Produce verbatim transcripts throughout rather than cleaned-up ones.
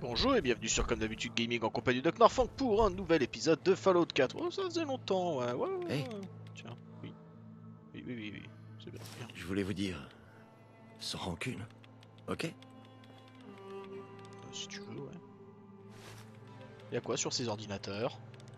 Bonjour et bienvenue sur Comme d'habitude Gaming en compagnie de Knarfang pour un nouvel épisode de Fallout quatre. Oh, ça faisait longtemps, ouais, ouais, ouais. Hey. Tiens, oui. Oui, oui, oui, oui. C'est bien, bien. Je voulais vous dire, sans rancune, ok? Euh, si tu veux, ouais. Y'a quoi sur ces ordinateurs?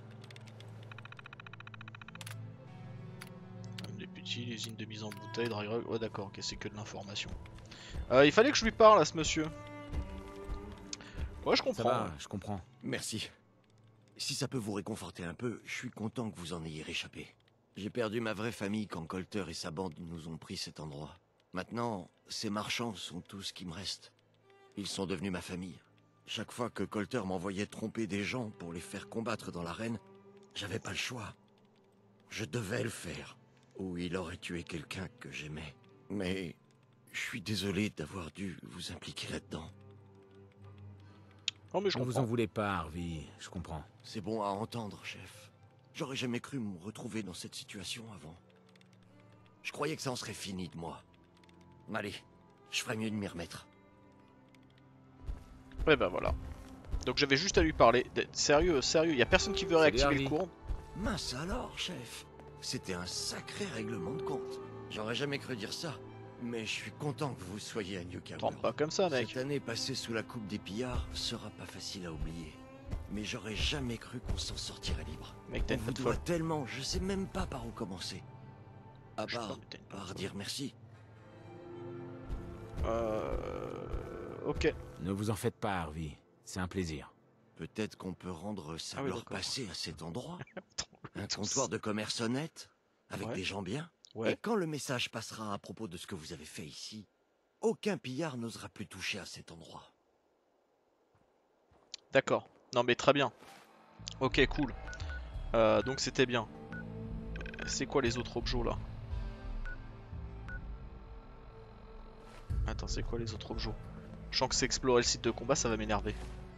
Des petits, les lignes de mise en bouteille, dry rug. Oh d'accord, ok, c'est que de l'information. Euh, il fallait que je lui parle à ce monsieur. Ouais, je comprends. Ça va, je comprends. Merci. Si ça peut vous réconforter un peu, je suis content que vous en ayez réchappé. J'ai perdu ma vraie famille quand Colter et sa bande nous ont pris cet endroit. Maintenant, ces marchands sont tout ce qui me reste. Ils sont devenus ma famille. Chaque fois que Colter m'envoyait tromper des gens pour les faire combattre dans l'arène, j'avais pas le choix. Je devais le faire. Ou il aurait tué quelqu'un que j'aimais. Mais je suis désolé d'avoir dû vous impliquer là-dedans. Non mais je Ne vous comprends. en voulez pas, Harvey, je comprends. C'est bon à entendre, chef. J'aurais jamais cru me retrouver dans cette situation avant. Je croyais que ça en serait fini de moi. Allez, je ferais mieux de m'y remettre. Ouais bah voilà. Donc j'avais juste à lui parler. D- Sérieux, sérieux, y a personne qui veut Salut, réactiver Harvey. le courant. Mince alors, chef. C'était un sacré règlement de compte. J'aurais jamais cru dire ça. Mais je suis content que vous soyez à Newcastle. Trempe pas comme ça, mec. Cette année passée sous la coupe des pillards sera pas facile à oublier. Mais j'aurais jamais cru qu'on s'en sortirait libre. Mec, t'as On une vous tête doit folle. tellement, je sais même pas par où commencer. À Je sais part, pas, mais t'as une tête par folle. dire merci. Euh... Ok. Ne vous en faites pas, Harvey. C'est un plaisir. Peut-être qu'on peut rendre ça Ah oui, leur d'accord. passé à cet endroit. Un Tous. comptoir de commerce honnête, avec Ouais. des gens bien. Ouais. Et quand le message passera à propos de ce que vous avez fait ici, aucun pillard n'osera plus toucher à cet endroit. D'accord. Non mais très bien. Ok, cool. Euh, donc c'était bien. C'est quoi les autres objets là? Attends, c'est quoi les autres objets? Je sens que c'est explorer le site de combat, ça va m'énerver.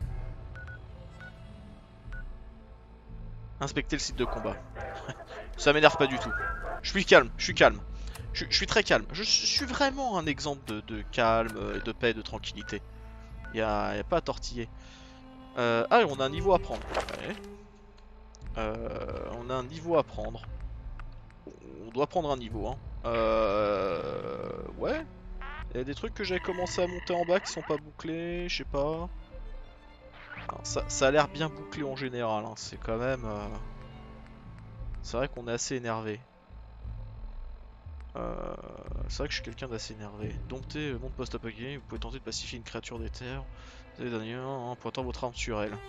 Inspecter le site de combat. Ça m'énerve pas du tout. Je suis calme, je suis calme. Je, je suis très calme. Je, je suis vraiment un exemple de, de calme, euh, de paix, de tranquillité. Y a, y a pas à tortiller. Euh, ah, on a un niveau à prendre. Ouais. Euh, on a un niveau à prendre. On doit prendre un niveau. Hein. Euh, ouais. Il y a des trucs que j'avais commencé à monter en bas qui sont pas bouclés, je sais pas. Alors, ça, ça a l'air bien bouclé en général. Hein. C'est quand même. Euh... C'est vrai qu'on est assez énervé. Euh, c'est vrai que je suis quelqu'un d'assez énervé. Dompter le monde post-apocalyptique, vous pouvez tenter de pacifier une créature des terres. Vous avez gagné en pointant votre arme sur elle.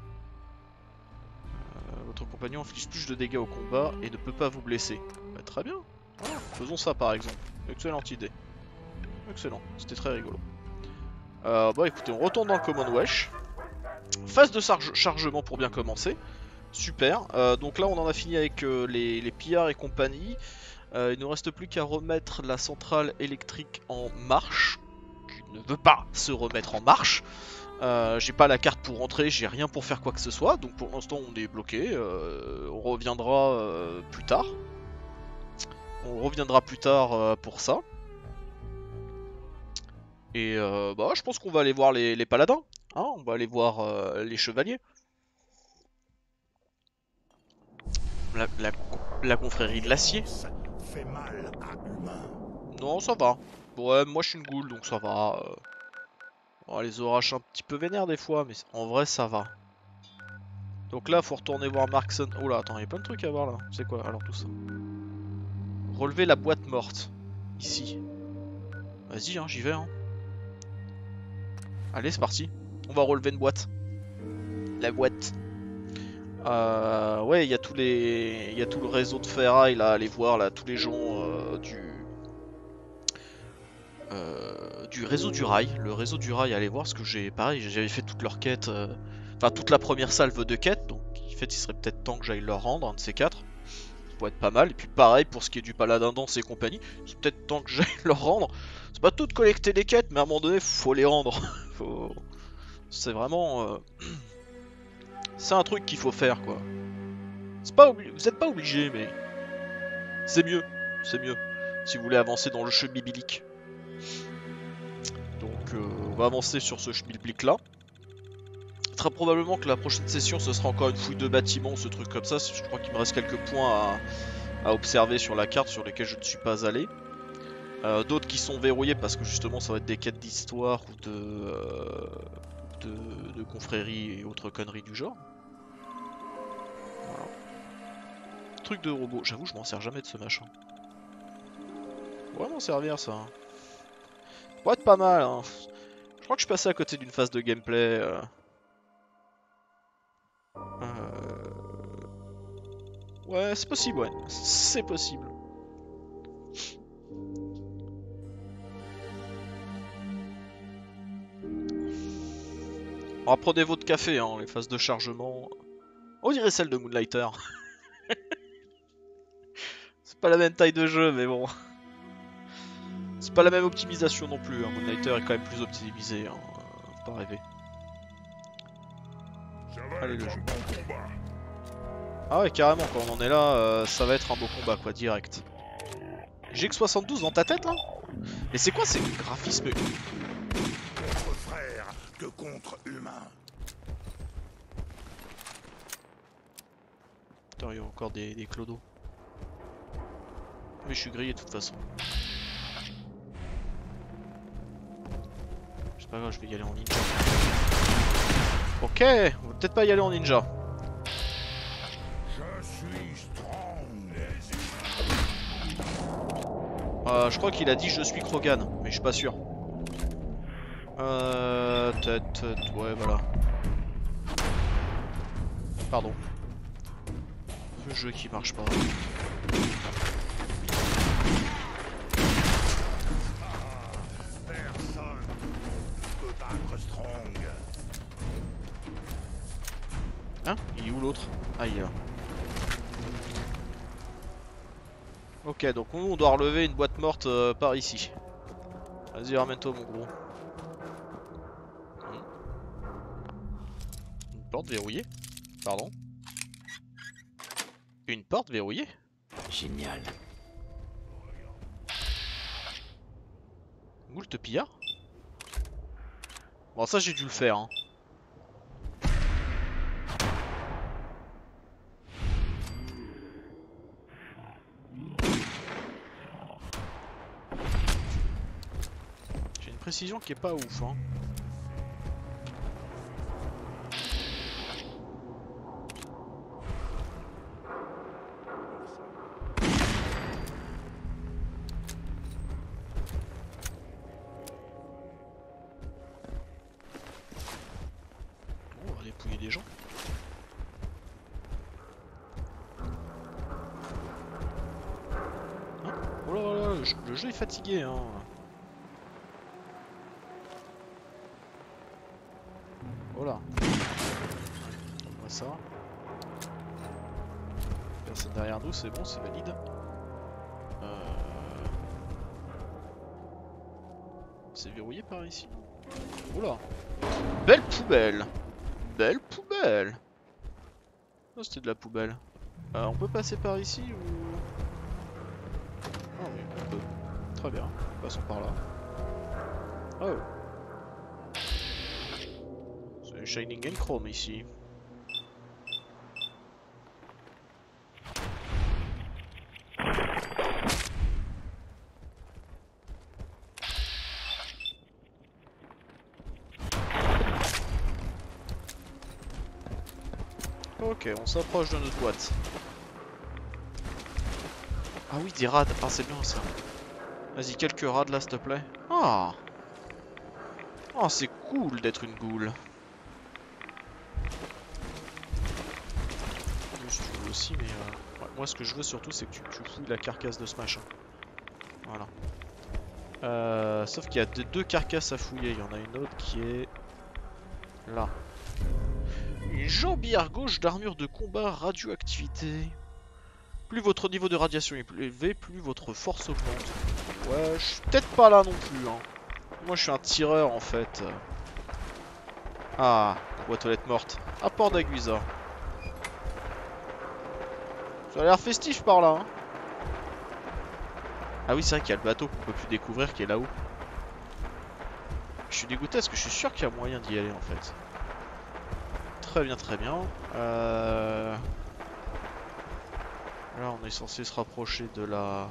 Euh, votre compagnon inflige plus de dégâts au combat et ne peut pas vous blesser. Bah, très bien. Ah, faisons ça par exemple. Excellente idée. Excellent. C'était très rigolo. Euh, bah écoutez, on retourne dans le Common Wesh. Phase de charge chargement pour bien commencer. Super. Euh, donc là, on en a fini avec euh, les, les pillards et compagnie. Euh, il ne reste plus qu'à remettre la centrale électrique en marche, qui ne veut pas se remettre en marche. Euh, j'ai pas la carte pour rentrer, j'ai rien pour faire quoi que ce soit, donc pour l'instant on est bloqué. Euh, on reviendra euh, plus tard. On reviendra plus tard euh, pour ça. Et euh, bah je pense qu'on va aller voir les, les paladins. Hein, on va aller voir euh, les chevaliers. La, la, la confrérie de l'acier. Fait mal à humain. Non, ça va. Ouais, moi je suis une goule, donc ça va. Euh... Oh, les orages un petit peu vénères des fois, mais en vrai ça va. Donc là, faut retourner voir Markson. Oh là, attends, il y a plein de trucs à voir là. C'est quoi alors tout ça? Relever la boîte morte. Ici. Vas-y, hein, j'y vais. Hein. Allez, c'est parti. On va relever une boîte. La boîte. Euh, ouais, il y a tous les, il y a tout le réseau de ferraille là. Allez voir là, tous les gens euh, du. Euh, du réseau du rail, le réseau du rail, allez voir, parce que j'ai pareil, j'avais fait toute leur quête, euh, enfin toute la première salve de quête, donc en fait il serait peut-être temps que j'aille leur rendre, un de ces quatre, ça pourrait être pas mal, et puis pareil pour ce qui est du paladin danse et compagnie, c'est peut-être temps que j'aille leur rendre, c'est pas tout de collecter des quêtes, mais à un moment donné faut les rendre, faut... c'est vraiment, euh... c'est un truc qu'il faut faire quoi, c'est pas obli... vous êtes pas obligé mais c'est mieux, c'est mieux, si vous voulez avancer dans le jeu biblique. Donc euh, on va avancer sur ce schmilblick là. Très probablement que la prochaine session ce sera encore une fouille de bâtiments, ce truc comme ça. Je crois qu'il me reste quelques points à, à observer sur la carte sur lesquels je ne suis pas allé. Euh, D'autres qui sont verrouillés parce que justement ça va être des quêtes d'histoire ou de, euh, de, de confréries et autres conneries du genre. Voilà. Truc de robot, j'avoue je m'en sers jamais de ce machin. Ouais m'en servir ça. Pourrait être pas mal hein. Je crois que je suis passé à côté d'une phase de gameplay. Euh... Euh... Ouais c'est possible ouais, c'est possible. Bon, prenez votre café, hein, les phases de chargement. On dirait celle de Moonlighter. C'est pas la même taille de jeu, mais bon. C'est pas la même optimisation non plus. Hein. Moonlighter est quand même plus optimisé. Hein. Euh, pas rêver. Allez, le jeu. Ah ouais, carrément, quand on en est là, euh, ça va être un beau combat, quoi, direct. G X soixante-douze dans ta tête, là? Et c'est quoi ces graphismes? Contre frère que contre humain. Putain, il y a encore des, des clodos. Mais je suis grillé de toute façon. C'est pas grave, je vais y aller en ninja. Ok, on va peut-être pas y aller en ninja. Je suis strong. Euh, je crois qu'il a dit je suis Krogan, mais je suis pas sûr. Euh... Tête, tête, ouais, voilà. Pardon. Le jeu qui marche pas. Personne ne peut battre strong. Hein? Il est où l'autre? Ah, il est là. Ok, donc nous on doit relever une boîte morte euh, par ici. Vas-y, ramène-toi mon gros. Hmm. Une porte verrouillée? Pardon? Une porte verrouillée? Génial. Moult pillard? Bon, ça j'ai dû le faire. Hein. J'ai une précision qui est pas ouf. Hein. Des gens. Hein? Oh là là, le jeu, le jeu est fatigué hein. Voilà. On voit ça. Personne derrière nous, c'est bon, c'est valide. Euh... C'est verrouillé par ici. Oula. Belle poubelle. Belle poubelle. Oh, c'était de la poubelle. Euh, on peut passer par ici ou... Ah oui, on peut. Très bien. Passons par là. Oh. C'est Shining and Chrome ici. Ok, on s'approche de notre boîte. Ah oui, des rades. Ah, c'est bien ça. Vas-y, quelques rades là, s'il te plaît. Ah. Oh, c'est cool d'être une goule. Si tu veux aussi, mais euh... ouais, moi, ce que je veux surtout, c'est que tu, tu fouilles la carcasse de ce machin. Voilà. Euh... Sauf qu'il y a deux carcasses à fouiller. Il y en a une autre qui est là. Une jambière gauche d'armure de combat radioactivité. Plus votre niveau de radiation est élevé, plus votre force augmente. Ouais, je suis peut-être pas là non plus. Hein. Moi, je suis un tireur en fait. Ah, boîte aux lettres morte. Apport d'Aguisa. Ça a l'air festif par là. Hein. Ah oui, c'est vrai qu'il y a le bateau qu'on peut plus découvrir qui est là-haut. Je suis dégoûté parce que je suis sûr qu'il y a moyen d'y aller en fait. Très bien, très bien. Euh... Là, on est censé se rapprocher de la...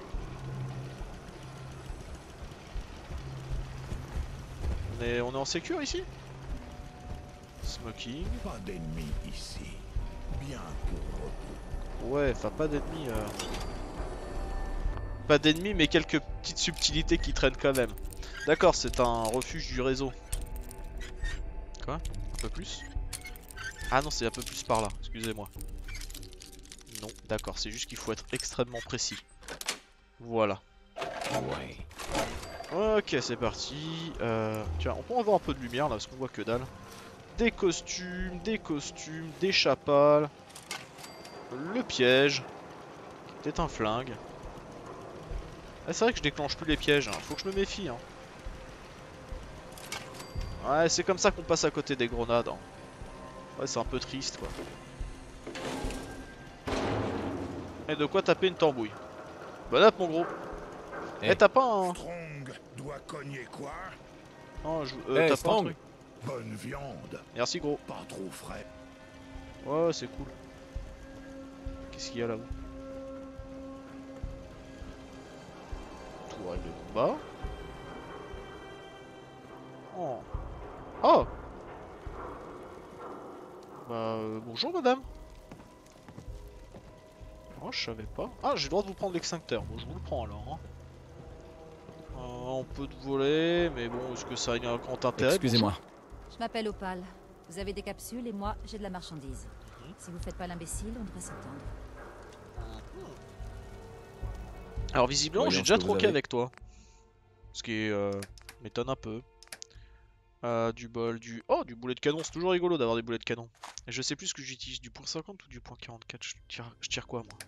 On est, on est en sécure ici? Smoking. Pas d'ennemis ici. Bien pour repos. Ouais, enfin pas d'ennemis. Euh... Pas d'ennemis, mais quelques petites subtilités qui traînent quand même. D'accord, c'est un refuge du réseau. Quoi? Un peu plus? Ah non, c'est un peu plus par là, excusez-moi. Non, d'accord, c'est juste qu'il faut être extrêmement précis. Voilà. Ouais. Ok, c'est parti. Euh, tiens, on peut avoir un peu de lumière là, parce qu'on voit que dalle. Des costumes, des costumes, des chapales. Le piège. Qui était un flingue. Ah, c'est vrai que je déclenche plus les pièges, hein. Faut que je me méfie. Hein. Ouais, c'est comme ça qu'on passe à côté des grenades. Hein. Ouais, c'est un peu triste quoi. Et de quoi taper une tambouille. Bonne app mon gros. Eh, Eh. t'as pas un... Strong doit cogner quoi? Non, je... euh, Eh, t'as pas un Strong. truc. Bonne viande. Merci gros. Pas trop frais. Ouais, ouais c'est cool. Qu'est-ce qu'il y a là-haut? Tourelle de combat. Oh. Oh. Bah euh, bonjour madame. Oh je savais pas. Ah j'ai le droit de vous prendre l'extincteur. Bon je vous le prends alors. Hein. Euh, on peut te voler mais bon est-ce que ça a un grand intérêt? Excusez-moi. Je m'appelle Opal. Vous avez des capsules et moi, j'ai de la marchandise. Si vous faites pas l'imbécile, on devrait s'entendre. Alors visiblement Voyons j'ai ce déjà que vous troqué avez. avec toi. Ce qui euh, m'étonne un peu. Euh, du bol, du... Oh, du boulet de canon, c'est toujours rigolo d'avoir des boulets de canon. Et je sais plus ce que j'utilise, du point cinquante ou du point quarante-quatre. Je tire, je tire quoi moi?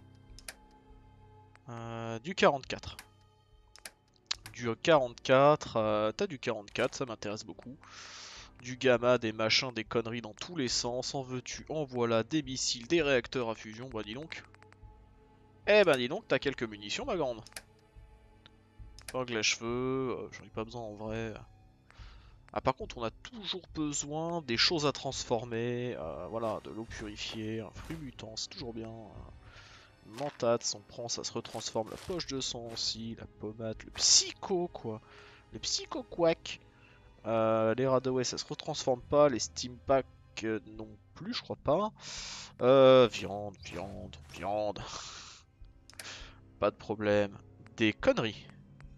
euh, Du quarante-quatre. Du quarante-quatre, euh, t'as du quarante-quatre, ça m'intéresse beaucoup. Du gamma, des machins, des conneries dans tous les sens. En veux-tu, en voilà, des missiles, des réacteurs à fusion, bah dis donc. Eh ben dis donc, t'as quelques munitions ma grande. Orgle à cheveux, euh, j'en ai pas besoin en vrai. Ah par contre on a toujours besoin des choses à transformer, euh, voilà, de l'eau purifiée, un fruit mutant, c'est toujours bien. Euh, mentade, on prend, ça se retransforme, la poche de sang aussi, la pommade, le psycho quoi, le psycho quack. Euh, les Radaway ça se retransforme pas, les steam packs euh, non plus je crois pas. Euh, viande, viande, viande. Pas de problème. Des conneries.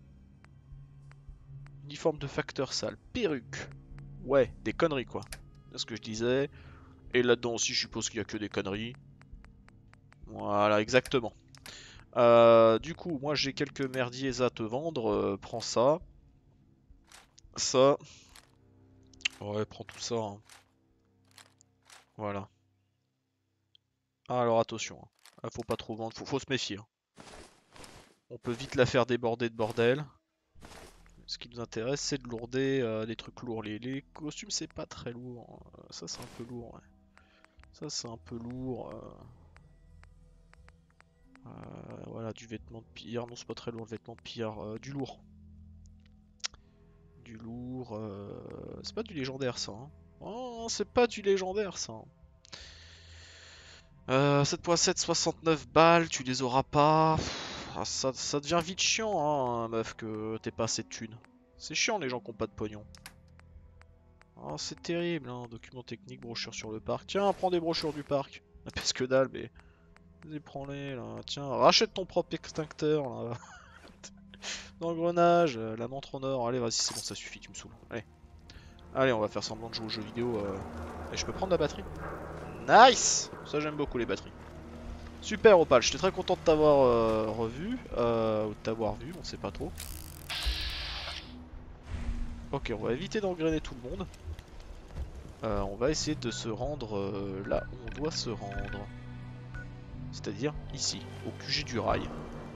Uniforme de facteur sale, perruque. Ouais, des conneries quoi. C'est ce que je disais. Et là-dedans aussi, je suppose qu'il y a que des conneries. Voilà, exactement. Euh, du coup, moi j'ai quelques merdiers à te vendre. Euh, prends ça. Ça. Ouais, prends tout ça. Hein. Voilà. Ah, alors attention. Hein. Ah, faut pas trop vendre, faut, faut se méfier. Hein. On peut vite la faire déborder de bordel. Ce qui nous intéresse, c'est de lourder euh, des trucs lourds. Les, les costumes, c'est pas très lourd. Hein. Ça, c'est un peu lourd. Ouais. Ça, c'est un peu lourd. Euh... Euh, voilà, du vêtement de pillard. Non, c'est pas très lourd le vêtement de pillard. Euh, du lourd. Du lourd. Euh... C'est pas du légendaire, ça. Hein. Oh, c'est pas du légendaire, ça. Euh, sept point sept, soixante-neuf balles, tu les auras pas. Pff, ah, ça, ça devient vite chiant, hein, meuf, que t'aies pas assez de thunes. C'est chiant, les gens qui ont pas de pognon. Oh, c'est terrible, hein. Documents techniques, brochures sur le parc. Tiens, prends des brochures du parc. Parce que dalle, mais... Vas-y, prends-les, là. Tiens, rachète ton propre extincteur, là. L'engrenage, euh, la montre en or. Allez, vas-y, c'est bon, ça suffit, tu me saoules. Allez. Allez, on va faire semblant de jouer aux jeux vidéo. Euh... Et je peux prendre la batterie. Nice! Ça, j'aime beaucoup les batteries. Super, Opal, j'étais très content de t'avoir euh, revu. Euh, ou de t'avoir vu, on sait pas trop. Ok, on va éviter d'engrainer tout le monde. Euh, on va essayer de se rendre euh, là où on doit se rendre. C'est-à-dire ici, au Q G du rail.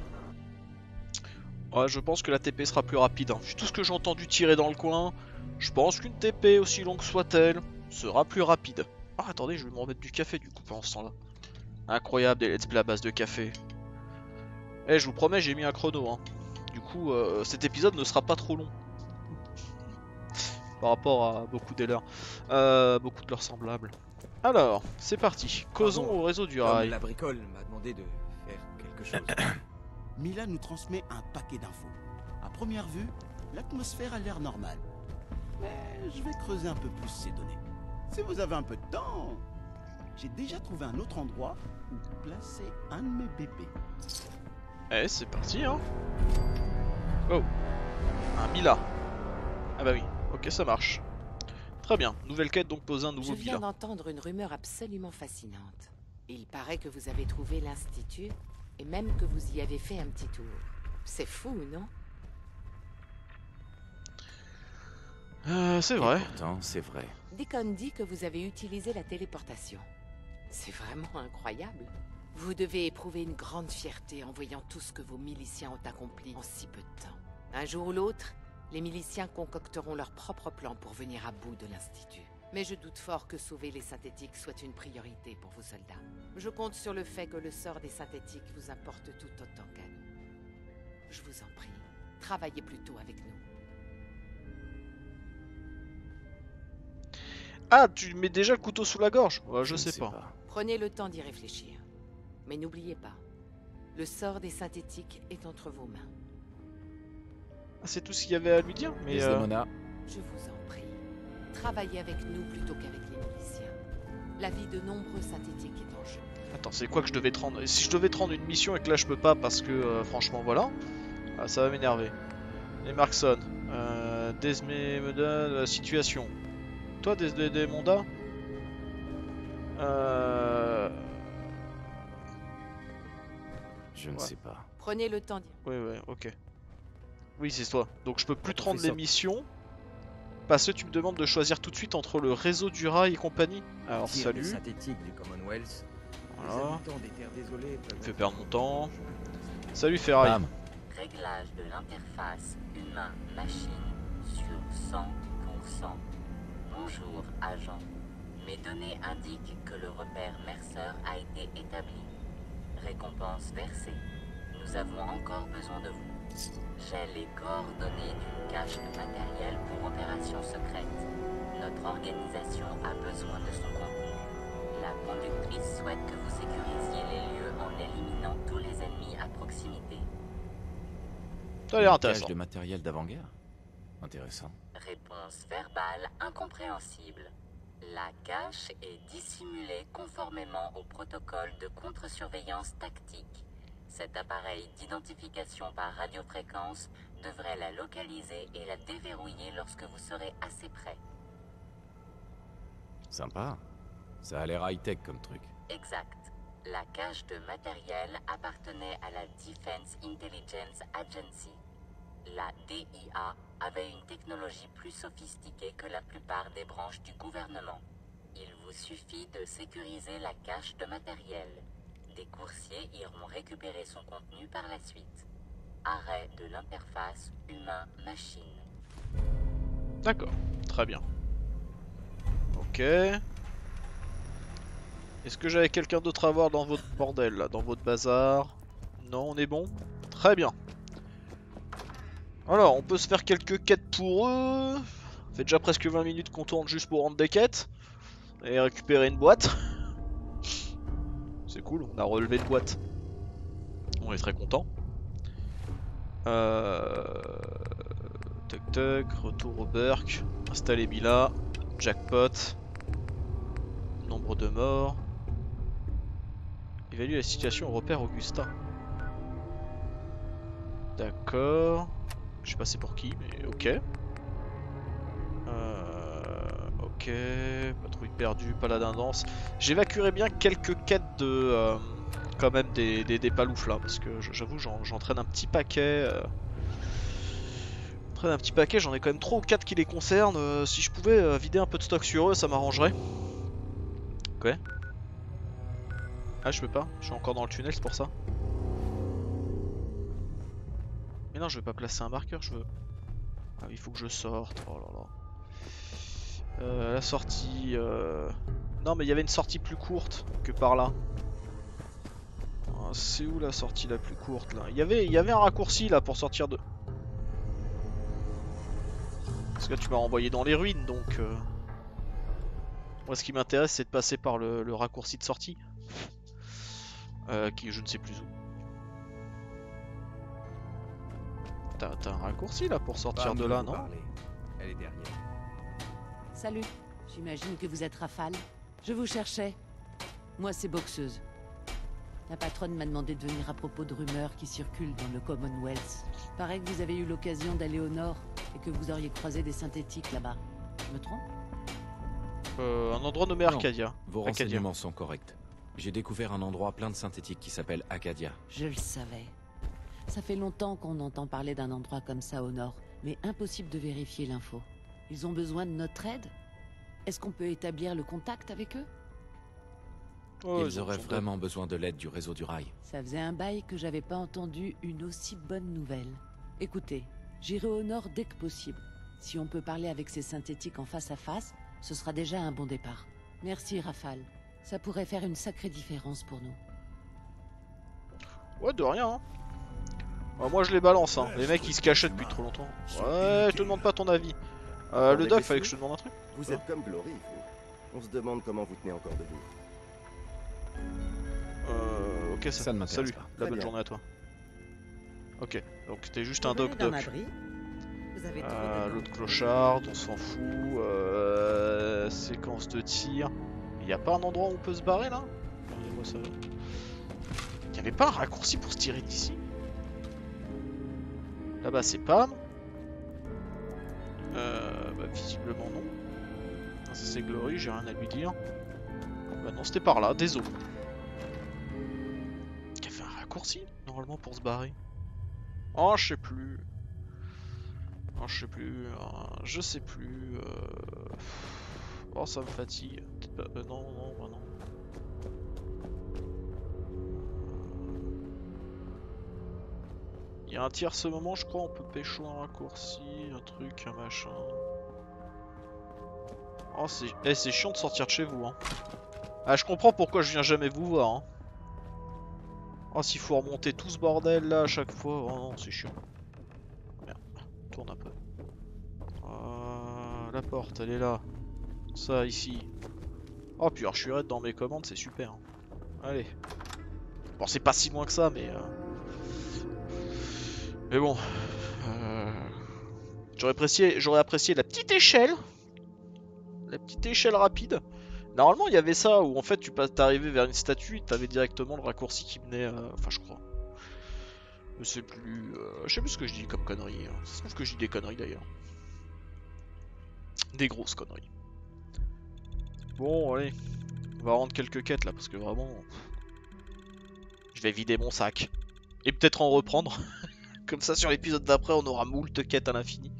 Ouais, je pense que la T P sera plus rapide. Hein. Vu tout ce que j'ai entendu tirer dans le coin, je pense qu'une T P, aussi longue soit-elle, sera plus rapide. Ah, attendez, je vais me remettre du café du coup pendant ce temps-là. Incroyable, des let's play à base de café. Eh, je vous promets, j'ai mis un chrono. Hein. Du coup, euh, cet épisode ne sera pas trop long. par rapport à beaucoup des leurs, euh, beaucoup de leurs semblables. Alors, c'est parti. Causons Pardon, au réseau du L'homme rail. la bricole m'a demandé de faire quelque chose. Mila nous transmet un paquet d'infos. À première vue, l'atmosphère a l'air normale. Mais je vais creuser un peu plus ces données. Si vous avez un peu de temps, j'ai déjà trouvé un autre endroit où placer un de mes bébés. Eh, c'est parti, hein. Oh, un Mila. Ah bah oui, ok, ça marche. Très bien, nouvelle quête, donc poser un nouveau Je viens Mila. d'entendre une rumeur absolument fascinante. Il paraît que vous avez trouvé l'Institut, et même que vous y avez fait un petit tour. C'est fou, non? Euh, c'est Et vrai. pourtant, c'est vrai. Deacon dit que vous avez utilisé la téléportation. C'est vraiment incroyable. Vous devez éprouver une grande fierté en voyant tout ce que vos miliciens ont accompli en si peu de temps. Un jour ou l'autre, les miliciens concocteront leur propre plan pour venir à bout de l'Institut. Mais je doute fort que sauver les synthétiques soit une priorité pour vos soldats. Je compte sur le fait que le sort des synthétiques vous importe tout autant qu'à nous. Je vous en prie, travaillez plutôt avec nous. Ah, tu mets déjà le couteau sous la gorge? Ouais, je, ne sais, pas. Prenez le temps d'y réfléchir. Mais n'oubliez pas, le sort des synthétiques est entre vos mains. Ah, c'est tout ce qu'il y avait à lui dire, mais... euh, Desdemona, Je vous en prie, travaillez avec nous plutôt qu'avec les miliciens. La vie de nombreux synthétiques est en jeu. Attends, c'est quoi que je devais te rendre? Si je devais te rendre une mission et que là je peux pas parce que, euh, franchement, voilà, ah, ça va m'énerver. Les Markson, euh, Desmeda, la situation. Toi, Des des des Monda Euh... Je ne Ouais. sais pas. Prenez le temps d'y... Ouais, ouais, ok. Oui, c'est toi. Donc je peux plus te Quand on rendre fait les ça- missions parce que tu me demandes de choisir tout de suite entre le réseau du rail et compagnie. Alors Tir des salut, synthétiques du Commonwealth. Les voilà, habitants des terres désolées peuvent tu me fais être- perdre mon temps. Salut Ferraille. bam. Réglage de l'interface humain-machine sur cent pour cent. Bonjour, agent. Mes données indiquent que le repère Mercer a été établi. Récompense versée. Nous avons encore besoin de vous. J'ai les coordonnées d'une cache de matériel pour opération secrète. Notre organisation a besoin de son contenu. La conductrice souhaite que vous sécurisiez les lieux en éliminant tous les ennemis à proximité. Ça a l'air Une intéressant. cache de matériel d'avant-guerre. Intéressant. Réponse verbale incompréhensible. La cache est dissimulée conformément au protocole de contre-surveillance tactique. Cet appareil d'identification par radiofréquence devrait la localiser et la déverrouiller lorsque vous serez assez près. Sympa. Ça a l'air high-tech comme truc. Exact. La cache de matériel appartenait à la Defense Intelligence Agency. La D I A avait une technologie plus sophistiquée que la plupart des branches du gouvernement. Il vous suffit de sécuriser la cache de matériel. Des coursiers iront récupérer son contenu par la suite. Arrêt de l'interface humain-machine. D'accord, très bien. Ok. Est-ce que j'avais quelqu'un d'autre à voir dans votre bordel là, dans votre bazar? Non, on est bon? Très bien. Alors, on peut se faire quelques quêtes pour eux. Ça fait déjà presque vingt minutes qu'on tourne juste pour rendre des quêtes. Et récupérer une boîte. C'est cool, on a relevé une boîte. On est très content. Euh... Tac tac, retour au Burk. Installer Mila. Jackpot. Nombre de morts. Évalue la situation au repère Augusta. D'accord. Je sais pas c'est pour qui, mais ok. Euh, ok. Patrouille perdue, paladin danse. J'évacuerai bien quelques quêtes de... Euh, quand même des, des, des paloufs là, parce que j'avoue j'entraîne un petit paquet. Euh, j'entraîne un petit paquet, j'en ai quand même trois ou quatre qui les concernent. Euh, si je pouvais euh, vider un peu de stock sur eux, ça m'arrangerait. Ok. Ah je peux pas, je suis encore dans le tunnel, c'est pour ça. Mais non, je veux pas placer un marqueur, je veux... Ah, il faut que je sorte, oh là là. Euh, la sortie... Euh... Non mais il y avait une sortie plus courte que par là. Ah, c'est où la sortie la plus courte là? Il y avait, il y avait un raccourci là pour sortir de... Est-ce que là tu m'as renvoyé dans les ruines donc... Euh... Moi ce qui m'intéresse c'est de passer par le, le raccourci de sortie. Euh, qui je ne sais plus où. T'as un raccourci là pour sortir de là, non? Elle est derrière. Salut, j'imagine que vous êtes Rafale. Je vous cherchais. Moi, c'est Boxeuse. La patronne m'a demandé de venir à propos de rumeurs qui circulent dans le Commonwealth. Paraît que vous avez eu l'occasion d'aller au nord et que vous auriez croisé des synthétiques là-bas. Je me trompe? Euh, un endroit nommé Non, Arcadia. Vos Arcadia. renseignements sont corrects. J'ai découvert un endroit plein de synthétiques qui s'appelle Acadia. Je le savais. Ça fait longtemps qu'on entend parler d'un endroit comme ça au nord, mais impossible de vérifier l'info. Ils ont besoin de notre aide? Est-ce qu'on peut établir le contact avec eux? Oh, Ils auraient vraiment besoin de l'aide du réseau du rail. Ça faisait un bail que j'avais pas entendu une aussi bonne nouvelle. Écoutez, j'irai au nord dès que possible. Si on peut parler avec ces synthétiques en face à face, ce sera déjà un bon départ. Merci Rafale. Ça pourrait faire une sacrée différence pour nous. Ouais, de rien. Hein. Bah, moi je les balance, hein. Les mecs ils se cachaient depuis trop longtemps. Ouais, je te demande pas ton avis. Euh, le doc, fallait que je te demande un truc. Vous êtes comme Glory, vous. On se demande comment vous tenez encore debout. Euh, ok, ça, Ça ne m'intéresse salut, pas. la Très bonne bien. journée à toi. Ok, donc t'es juste un doc doc. Euh, L'autre clochard, on s'en fout. Euh, séquence de tir. Y a pas un endroit où on peut se barrer là? Regardez-moi ça. Y avait pas un raccourci pour se tirer d'ici? Là-bas c'est pas. Euh, bah visiblement non. Non, ça c'est Glory, j'ai rien à lui dire. Bah non, c'était par là, désolé. Il y avait un raccourci normalement pour se barrer. Oh, je sais plus. Oh, je sais plus. euh, Je sais plus. euh, Oh, ça me fatigue. Peut-être pas- euh, non, non, bah non. Il y a un tierce moment, je crois, on peut pécho un raccourci, un truc, un machin. Oh, c'est eh, c'est chiant de sortir de chez vous, hein. Ah, je comprends pourquoi je viens jamais vous voir, hein. Oh, s'il faut remonter tout ce bordel là à chaque fois, oh non, c'est chiant. Merde, tourne un peu. Euh, la porte, elle est là. Ça, ici. Oh, puis alors, je suis raide dans mes commandes, c'est super. Allez. Bon, c'est pas si loin que ça, mais... Euh... Mais bon. Euh... J'aurais apprécié, j'aurais apprécié la petite échelle. La petite échelle rapide. Normalement, il y avait ça où en fait tu t'arrivais vers une statue et t'avais directement le raccourci qui menait. Euh... Enfin, je crois. Je sais plus. Euh... Je sais plus ce que je dis comme conneries. Hein. Ça se trouve que je dis des conneries d'ailleurs. Des grosses conneries. Bon, allez. On va rendre quelques quêtes là parce que vraiment. Je vais vider mon sac. Et peut-être en reprendre. Comme ça, sur l'épisode d'après, on aura moult quêtes à l'infini.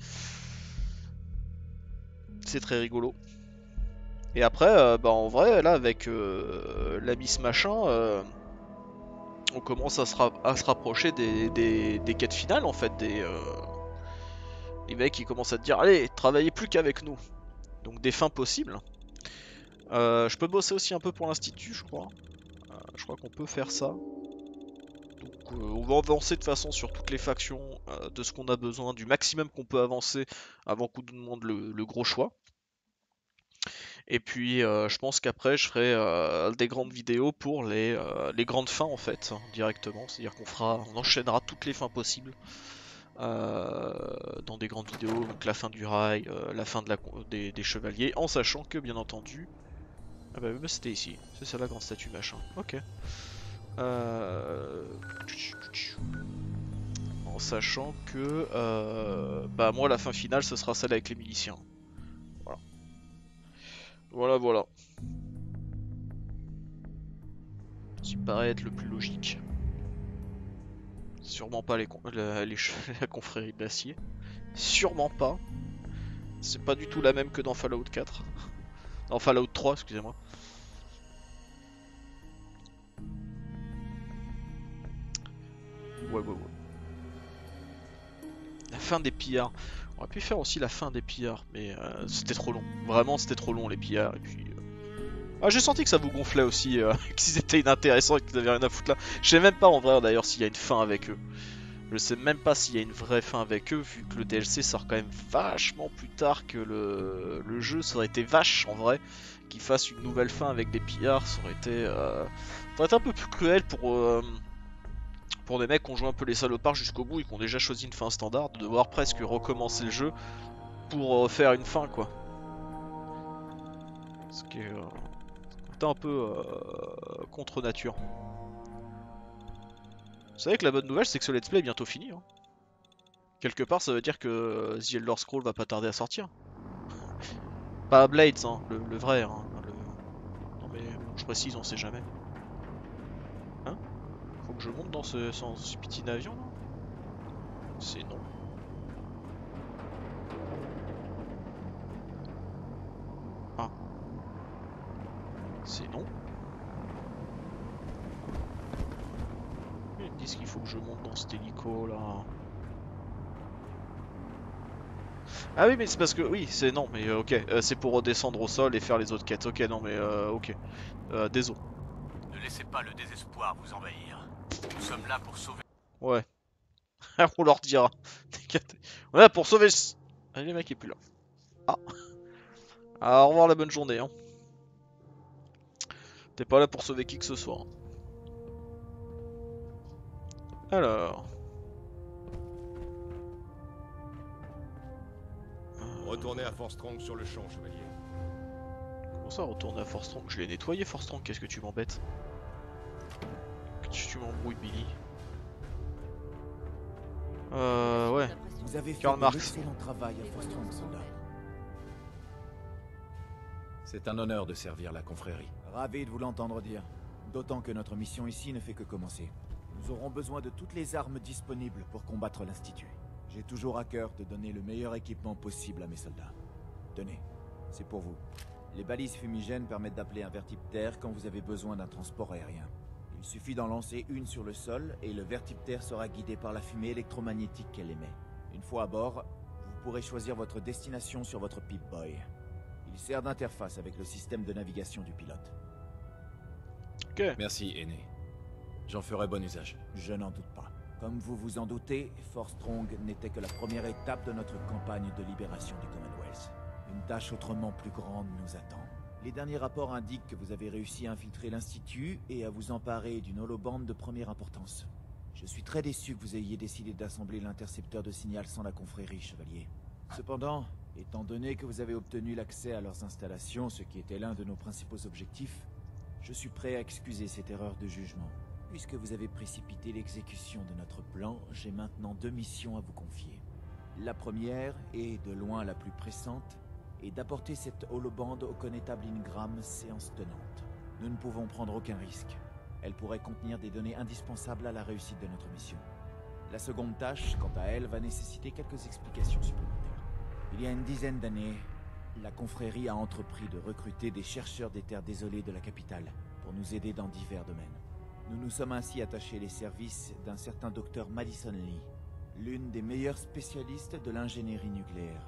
C'est très rigolo. Et après, euh, bah en vrai, là, avec euh, l'abysse machin, euh, on commence à se, à se rapprocher des, des, des quêtes finales, en fait. Des, euh, les mecs, ils commencent à te dire, allez, travaillez plus qu'avec nous. Donc des fins possibles. Euh, je peux bosser aussi un peu pour l'Institut, je crois. Euh, je crois qu'on peut faire ça. Donc euh, on va avancer de façon sur toutes les factions euh, de ce qu'on a besoin, du maximum qu'on peut avancer avant qu'on nous demande le, le gros choix. Et puis euh, je pense qu'après je ferai euh, des grandes vidéos pour les, euh, les grandes fins en fait, hein, directement. C'est-à-dire qu'on fera, on enchaînera toutes les fins possibles euh, dans des grandes vidéos, donc la fin du rail, euh, la fin de la, des, des chevaliers, en sachant que bien entendu... Ah bah, bah c'était ici, c'est ça la grande statue machin, ok. Euh... En sachant que euh... bah moi la fin finale ce sera celle avec les miliciens. Voilà. Voilà voilà. Ce qui me paraît être le plus logique. Sûrement pas les, con... la... les... la confrérie de l'acier. Sûrement pas. C'est pas du tout la même que dans Fallout quatre. Dans Fallout trois, excusez-moi. Ouais, ouais, ouais. La fin des pillards. On aurait pu faire aussi la fin des pillards, mais euh, c'était trop long. Vraiment, c'était trop long les pillards. Et puis, euh... ah, j'ai senti que ça vous gonflait aussi, euh, qu'ils étaient inintéressants et qu'ils avaient rien à foutre là. Je sais même pas en vrai d'ailleurs s'il y a une fin avec eux. Je sais même pas s'il y a une vraie fin avec eux, vu que le D L C sort quand même vachement plus tard que le, le jeu. Ça aurait été vache en vrai qu'ils fassent une nouvelle fin avec des pillards. Ça aurait été, euh... ça aurait été un peu plus cruel pour, euh... pour des mecs qui ont joué un peu les salopards jusqu'au bout et qui ont déjà choisi une fin standard, de devoir presque recommencer le jeu pour euh, faire une fin quoi. Ce qui est euh... un peu euh... contre nature. Vous savez que la bonne nouvelle c'est que ce let's play est bientôt fini. Hein. Quelque part ça veut dire que The Elder Scrolls va pas tarder à sortir. Pas Blades, hein, le, le vrai. Hein, le... Non mais bon, je précise, on sait jamais. Hein? Faut que je monte dans ce, dans ce petit avion là? C'est non. Ah. C'est non. Ils me disent qu'il faut que je monte dans cet hélico là. Ah oui mais c'est parce que oui c'est non mais euh, ok euh, c'est pour redescendre au sol et faire les autres quêtes. Ok non mais euh, ok euh, désolé. Ne laissez pas le désespoir vous envahir. Nous sommes là pour sauver. Ouais. On leur dira. On est là pour sauver. Ah le mec est plus là. Ah. Ah au revoir la bonne journée hein. T'es pas là pour sauver qui que ce soit. Hein. Alors. Retournez à Fort Strong sur le champ, chevalier. Comment ça retourner à Fort Strong? Je l'ai nettoyé Fort Strong, qu'est-ce que tu m'embêtes? Tu m'embrouilles Billy. Euh ouais. Vous avez fait Karl un Marx. excellent travail à Fort Strong, soldat. C'est un honneur de servir la confrérie. Ravi de vous l'entendre dire. D'autant que notre mission ici ne fait que commencer. Nous aurons besoin de toutes les armes disponibles pour combattre l'Institut. J'ai toujours à cœur de donner le meilleur équipement possible à mes soldats. Tenez, c'est pour vous. Les balises fumigènes permettent d'appeler un vertiptère quand vous avez besoin d'un transport aérien. Il suffit d'en lancer une sur le sol et le vertiptère sera guidé par la fumée électromagnétique qu'elle émet. Une fois à bord, vous pourrez choisir votre destination sur votre Pip-Boy. Il sert d'interface avec le système de navigation du pilote. Ok. Merci, aîné. J'en ferai bon usage. Je n'en doute pas. Comme vous vous en doutez, Fort Strong n'était que la première étape de notre campagne de libération du Commonwealth. Une tâche autrement plus grande nous attend. Les derniers rapports indiquent que vous avez réussi à infiltrer l'Institut et à vous emparer d'une holobande de première importance. Je suis très déçu que vous ayez décidé d'assembler l'intercepteur de signal sans la confrérie, chevalier. Cependant, étant donné que vous avez obtenu l'accès à leurs installations, ce qui était l'un de nos principaux objectifs, je suis prêt à excuser cette erreur de jugement. Puisque vous avez précipité l'exécution de notre plan, j'ai maintenant deux missions à vous confier. La première, et de loin la plus pressante, est d'apporter cette holobande au connétable Ingram séance tenante. Nous ne pouvons prendre aucun risque. Elle pourrait contenir des données indispensables à la réussite de notre mission. La seconde tâche, quant à elle, va nécessiter quelques explications supplémentaires. Il y a une dizaine d'années, la confrérie a entrepris de recruter des chercheurs des terres désolées de la capitale pour nous aider dans divers domaines. Nous nous sommes ainsi attachés les services d'un certain docteur Madison Lee, l'une des meilleures spécialistes de l'ingénierie nucléaire.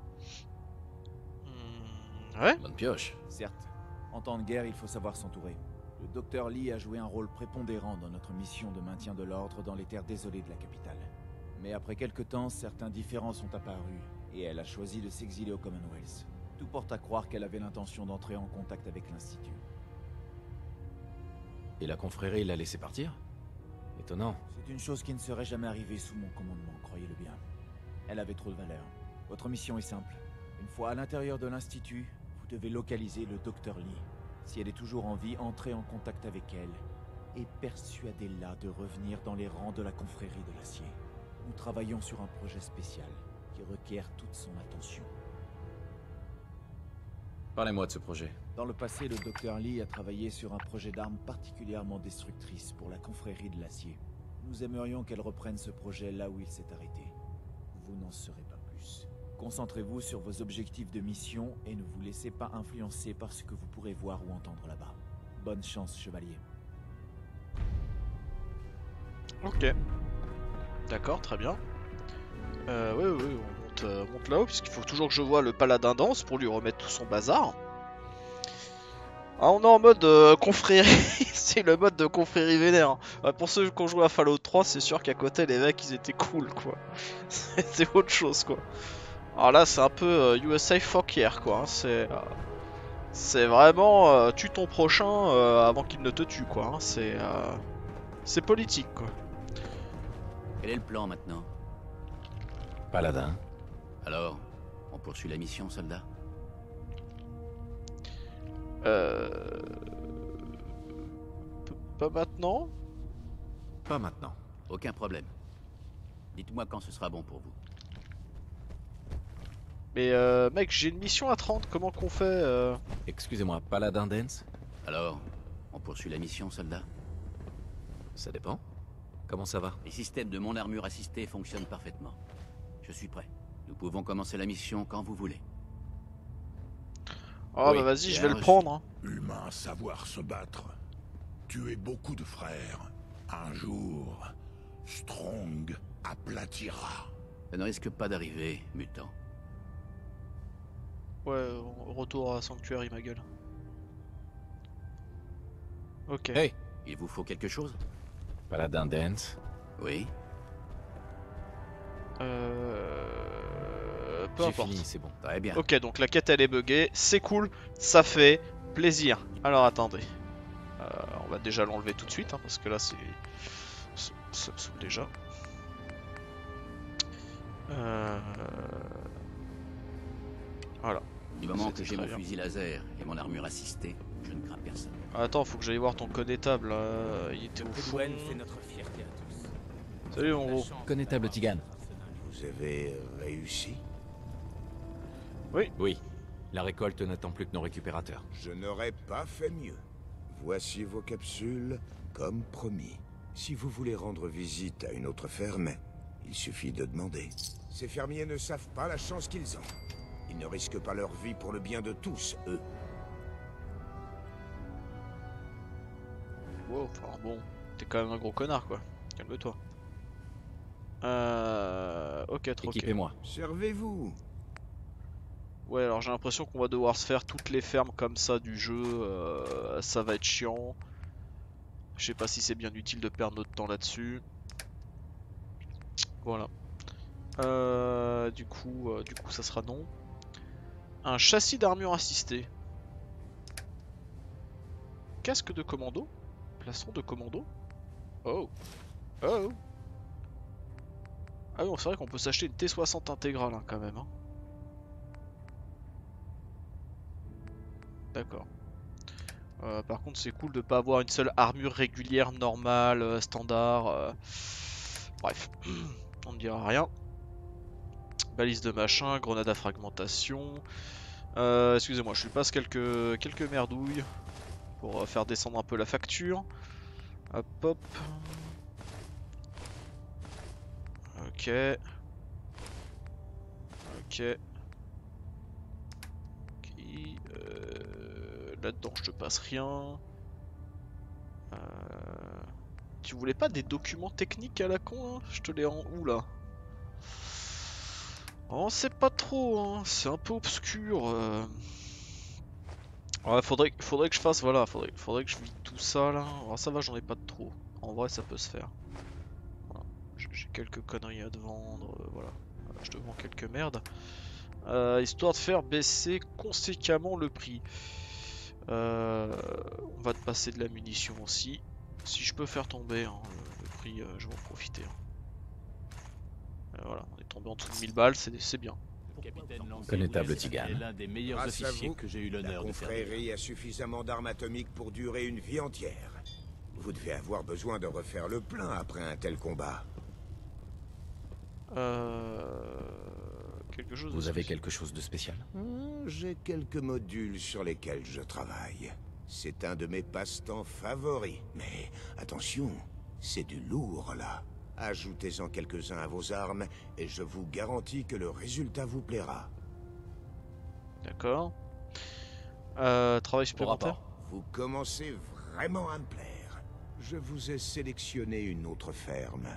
Mmh, ouais. Bonne pioche. Certes, en temps de guerre, il faut savoir s'entourer. Le docteur Lee a joué un rôle prépondérant dans notre mission de maintien de l'ordre dans les terres désolées de la capitale. Mais après quelque temps, certains différends sont apparus, et elle a choisi de s'exiler au Commonwealth. Tout porte à croire qu'elle avait l'intention d'entrer en contact avec l'Institut. Et la confrérie l'a laissé partir? Étonnant. C'est une chose qui ne serait jamais arrivée sous mon commandement, croyez-le bien. Elle avait trop de valeur. Votre mission est simple. Une fois à l'intérieur de l'Institut, vous devez localiser le docteur Lee. Si elle est toujours en vie, entrez en contact avec elle et persuadez-la de revenir dans les rangs de la confrérie de l'acier. Nous travaillons sur un projet spécial qui requiert toute son attention. Parlez-moi de ce projet. Dans le passé, le docteur Lee a travaillé sur un projet d'arme particulièrement destructrice pour la confrérie de l'acier. Nous aimerions qu'elle reprenne ce projet là où il s'est arrêté. Vous n'en saurez pas plus. Concentrez-vous sur vos objectifs de mission et ne vous laissez pas influencer par ce que vous pourrez voir ou entendre là-bas. Bonne chance, chevalier. Ok. D'accord, très bien. Euh, ouais, ouais, ouais, on monte, euh, monte là-haut, puisqu'il faut toujours que je voie le paladin danse pour lui remettre tout son bazar. Ah, on est en mode euh, confrérie, c'est le mode de confrérie vénère. Hein. Bah, pour ceux qui ont joué à Fallout trois, c'est sûr qu'à côté les mecs ils étaient cool quoi. C'était autre chose quoi. Alors là c'est un peu euh, U S A fuck yeah quoi. Hein. C'est euh, c'est vraiment euh, tue ton prochain euh, avant qu'il ne te tue quoi. Hein. C'est euh, c'est politique quoi. Quel est le plan maintenant? Paladin. Alors, on poursuit la mission, soldat? Euh... Pas maintenant? Pas maintenant. Aucun problème. Dites-moi quand ce sera bon pour vous. Mais euh, mec, j'ai une mission à trente, comment qu'on fait euh... Excusez-moi, Paladin Dance? Alors, on poursuit la mission, soldat? Ça dépend. Comment ça va? Les systèmes de mon armure assistée fonctionnent parfaitement. Je suis prêt. Nous pouvons commencer la mission quand vous voulez. Oh Oui, bah vas-y, je bien vais le reçu. prendre. Hein. Humain savoir se battre. Tuer beaucoup de frères. Un jour, Strong aplatira. Ça ne risque pas d'arriver, mutant. Ouais, retour à Sanctuary, ma gueule. Ok. Hey, il vous faut quelque chose? Paladin Dance. Oui. Euh... Peu J'ai importe. fini, c'est bon. Très bien. Ok, donc la quête elle est buggée, c'est cool, ça fait plaisir. Alors attendez. Euh, on va déjà l'enlever tout de suite, hein, parce que là c'est... Ça me saoule déjà. Euh... Voilà. Du moment C'était que j'ai très mon bien. fusil laser et mon armure assistée, je ne crains personne. Attends, faut que j'aille voir ton connétable, là. Il était au fond. fait notre fierté à tous. Salut mon gros. Connétable Tigan. Vous avez réussi? Oui. Oui. La récolte n'attend plus que nos récupérateurs. Je n'aurais pas fait mieux. Voici vos capsules, comme promis. Si vous voulez rendre visite à une autre ferme, il suffit de demander. Ces fermiers ne savent pas la chance qu'ils ont. Ils ne risquent pas leur vie pour le bien de tous, eux. Wow, enfin bon, t'es quand même un gros connard quoi. Calme-toi. Euh... Ok, trop ok. Équipez-moi. Servez-vous. Ouais, alors j'ai l'impression qu'on va devoir se faire toutes les fermes comme ça du jeu. Euh, ça va être chiant. Je sais pas si c'est bien utile de perdre notre temps là-dessus. Voilà. Euh, du coup, euh, du coup, ça sera non. Un châssis d'armure assistée. Casque de commando. Plastron de commando. Oh. Oh. Ah oui, c'est vrai qu'on peut s'acheter une T soixante intégrale hein, quand même. Hein. D'accord. Euh, par contre, c'est cool de pas avoir une seule armure régulière, normale, euh, standard. Euh... Bref, on ne dira rien. Balise de machin, grenade à fragmentation. Euh, Excusez-moi, je lui passe quelques, quelques merdouilles pour euh, faire descendre un peu la facture. Hop hop. Ok. Ok. Ok. Euh, Là-dedans, je te passe rien. Euh... Tu voulais pas des documents techniques à la con, hein? Je te les rends où là? On sait pas trop, hein. C'est un peu obscur. Euh... Ouais, faudrait, faudrait que je fasse, voilà, faudrait, faudrait que je vide tout ça là. Alors ça va, j'en ai pas de trop. En vrai, ça peut se faire. Voilà. J'ai quelques conneries à te vendre, euh, voilà. Voilà. Je te vends quelques merdes. Euh, histoire de faire baisser conséquemment le prix. Euh, on va te passer de la munition aussi. Si je peux faire tomber hein, le, le prix, euh, je vais en profiter. Hein. Euh, voilà, on est tombé en dessous de mille balles, c'est bien. Connétable Tigan. l'un des meilleurs Grâce à officiers vous, que j'ai eu la l'honneur de faire. confrérie a suffisamment d'armes atomiques pour durer une vie entière. Vous devez avoir besoin de refaire le plein après un tel combat. Euh... Quelque chose de Vous avez spécial. quelque chose de spécial? Hmm, J'ai quelques modules sur lesquels je travaille. C'est un de mes passe-temps favoris. Mais attention, c'est du lourd là. Ajoutez-en quelques-uns à vos armes et je vous garantis que le résultat vous plaira. D'accord. Euh, travail supplémentaire? Vous commencez vraiment à me plaire. Je vous ai sélectionné une autre ferme.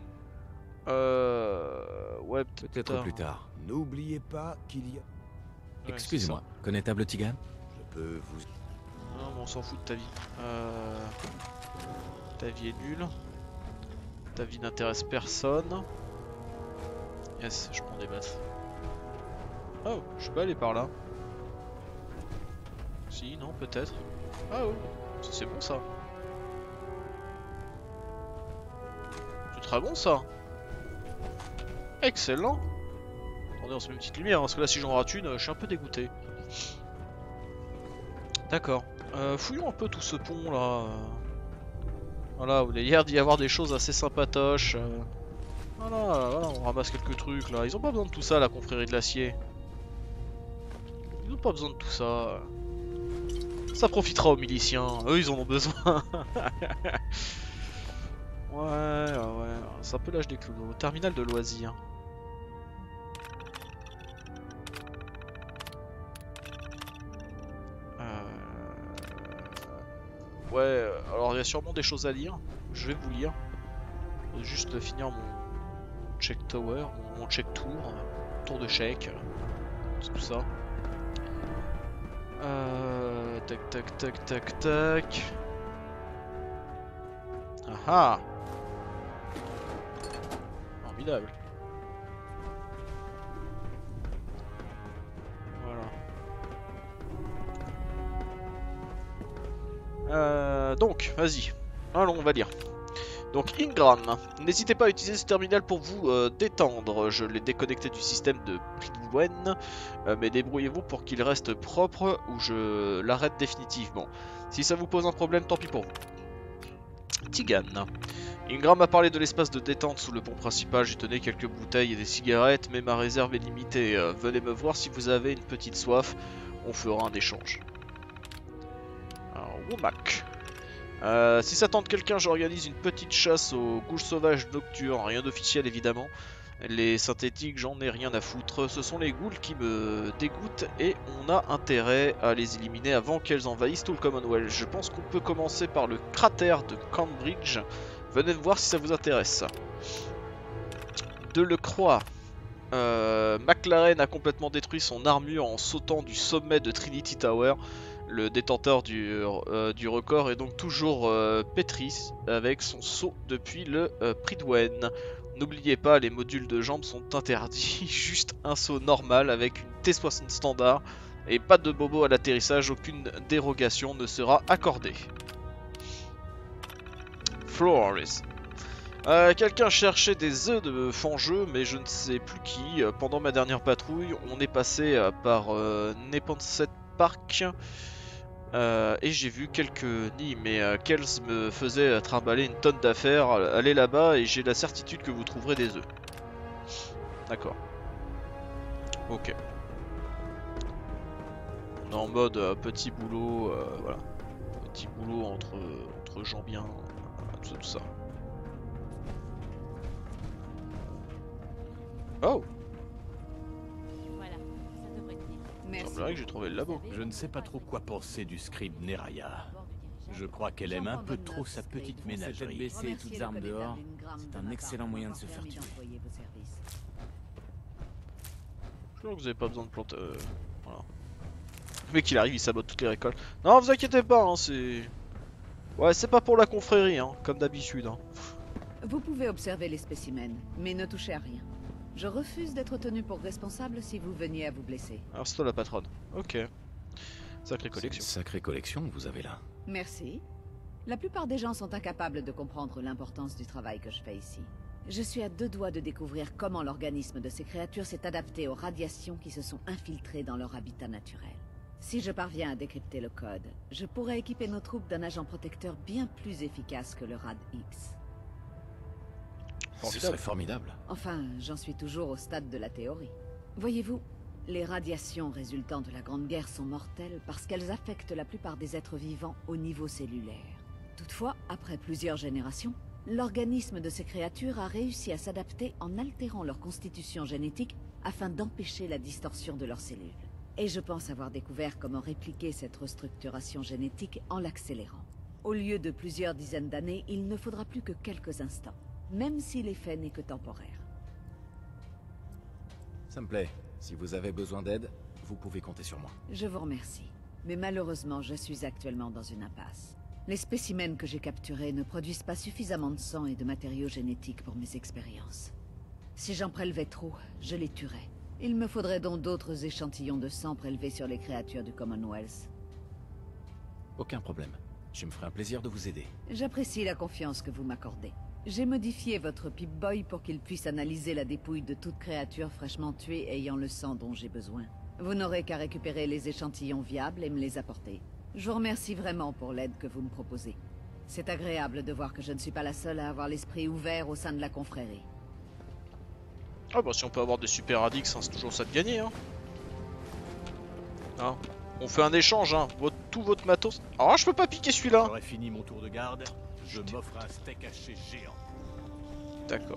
Euh... Ouais, peut-être plus tard. N'oubliez pas qu'il y a... Excusez-moi, connétable Tigan? Je peux vous... Non, mais on s'en fout de ta vie. Euh... Ta vie est nulle. Ta vie n'intéresse personne. Yes, je prends des battes. Oh, je suis pas allé par là. Si, non, peut-être. Ah oh, c'est bon ça. C'est très bon ça. Excellent. Attendez, on se met une petite lumière, hein, parce que là si j'en rate une, je suis un peu dégoûté. D'accord. Euh, fouillons un peu tout ce pont là. Voilà, il y a l'air d'y avoir des choses assez sympatoches. Euh... Voilà, voilà, on ramasse quelques trucs là. Ils ont pas besoin de tout ça, la confrérie de l'acier. Ils ont pas besoin de tout ça. Ça profitera aux miliciens, eux ils en ont besoin. Ouais, ouais, c'est un peu l'âge des clous. Terminal de loisirs. Euh... Ouais, alors il y a sûrement des choses à lire. Je vais vous lire. Je vais juste finir mon check tower, mon check tour, tour de check, c'est tout ça. Euh... Tac tac tac tac tac. Ah ah. Formidable. Voilà. Euh, donc, vas-y. Allons, on va lire. Donc, Ingram, n'hésitez pas à utiliser ce terminal pour vous euh, détendre. Je l'ai déconnecté du système de Pridwen, euh, mais débrouillez-vous pour qu'il reste propre ou je l'arrête définitivement. Si ça vous pose un problème, tant pis pour vous. Tigan. Ingram a parlé de l'espace de détente sous le pont principal. J'ai tenu quelques bouteilles et des cigarettes, mais ma réserve est limitée. Euh, venez me voir si vous avez une petite soif. On fera un échange. Alors, Womack. Euh, si ça tente quelqu'un, j'organise une petite chasse aux goules sauvages nocturnes. Rien d'officiel évidemment. Les synthétiques, j'en ai rien à foutre. Ce sont les ghouls qui me dégoûtent et on a intérêt à les éliminer avant qu'elles envahissent tout le Commonwealth. Je pense qu'on peut commencer par le cratère de Cambridge. Venez me voir si ça vous intéresse. De le croix. Euh, McLaren a complètement détruit son armure en sautant du sommet de Trinity Tower. Le détenteur du, euh, du record est donc toujours euh, pétri avec son saut depuis le euh, Pridwen. N'oubliez pas, les modules de jambes sont interdits. Juste un saut normal avec une T soixante standard et pas de bobo à l'atterrissage. Aucune dérogation ne sera accordée. Floors. Euh, Quelqu'un cherchait des œufs de fangeux, mais je ne sais plus qui. Pendant ma dernière patrouille, on est passé euh, par euh, Neponset Park. Euh, et j'ai vu quelques nids, mais euh, Kells me faisait trimballer une tonne d'affaires. Allez là-bas et j'ai la certitude que vous trouverez des œufs. D'accord. Ok. On est en mode euh, petit boulot, euh, voilà. Petit boulot entre, entre gens bien, tout ça, tout ça. Oh! Il semblerait que j'ai trouvé le labo. Je ne sais pas trop quoi penser du scribe Neraya. Je crois qu'elle aime un peu trop sa petite ménagerie. Baisser et toutes armes dehors, c'est un excellent moyen de se faire tuer. Je crois que vous avez pas besoin de planter. Euh, voilà. Le mec il arrive, il sabote toutes les récoltes. Non, vous inquiétez pas, hein, c'est. Ouais, c'est pas pour la confrérie, hein, comme d'habitude. Hein. Vous pouvez observer les spécimens, mais ne touchez à rien. Je refuse d'être tenu pour responsable si vous veniez à vous blesser. Alors c'est toi la patronne. Ok. Sacrée collection. Sacrée collection que vous avez là. Merci. La plupart des gens sont incapables de comprendre l'importance du travail que je fais ici. Je suis à deux doigts de découvrir comment l'organisme de ces créatures s'est adapté aux radiations qui se sont infiltrées dans leur habitat naturel. Si je parviens à décrypter le code, je pourrais équiper nos troupes d'un agent protecteur bien plus efficace que le Rad X. Ce serait formidable. Enfin, j'en suis toujours au stade de la théorie. Voyez-vous, les radiations résultant de la Grande Guerre sont mortelles parce qu'elles affectent la plupart des êtres vivants au niveau cellulaire. Toutefois, après plusieurs générations, l'organisme de ces créatures a réussi à s'adapter en altérant leur constitution génétique afin d'empêcher la distorsion de leurs cellules. Et je pense avoir découvert comment répliquer cette restructuration génétique en l'accélérant. Au lieu de plusieurs dizaines d'années, il ne faudra plus que quelques instants. Même si l'effet n'est que temporaire. Ça me plaît. Si vous avez besoin d'aide, vous pouvez compter sur moi. Je vous remercie. Mais malheureusement, je suis actuellement dans une impasse. Les spécimens que j'ai capturés ne produisent pas suffisamment de sang et de matériaux génétiques pour mes expériences. Si j'en prélevais trop, je les tuerais. Il me faudrait donc d'autres échantillons de sang prélevés sur les créatures du Commonwealth. Aucun problème. Je me ferai un plaisir de vous aider. J'apprécie la confiance que vous m'accordez. J'ai modifié votre Pip-Boy pour qu'il puisse analyser la dépouille de toute créature fraîchement tuée ayant le sang dont j'ai besoin. Vous n'aurez qu'à récupérer les échantillons viables et me les apporter. Je vous remercie vraiment pour l'aide que vous me proposez. C'est agréable de voir que je ne suis pas la seule à avoir l'esprit ouvert au sein de la confrérie. Ah bah si on peut avoir des super addicts, hein, c'est toujours ça de gagner. Hein. Hein. On fait un échange, hein. Votre, tout votre matos. Ah, je peux pas piquer celui-là. J'aurais fini mon tour de garde, je m'offre un steak haché géant. D'accord.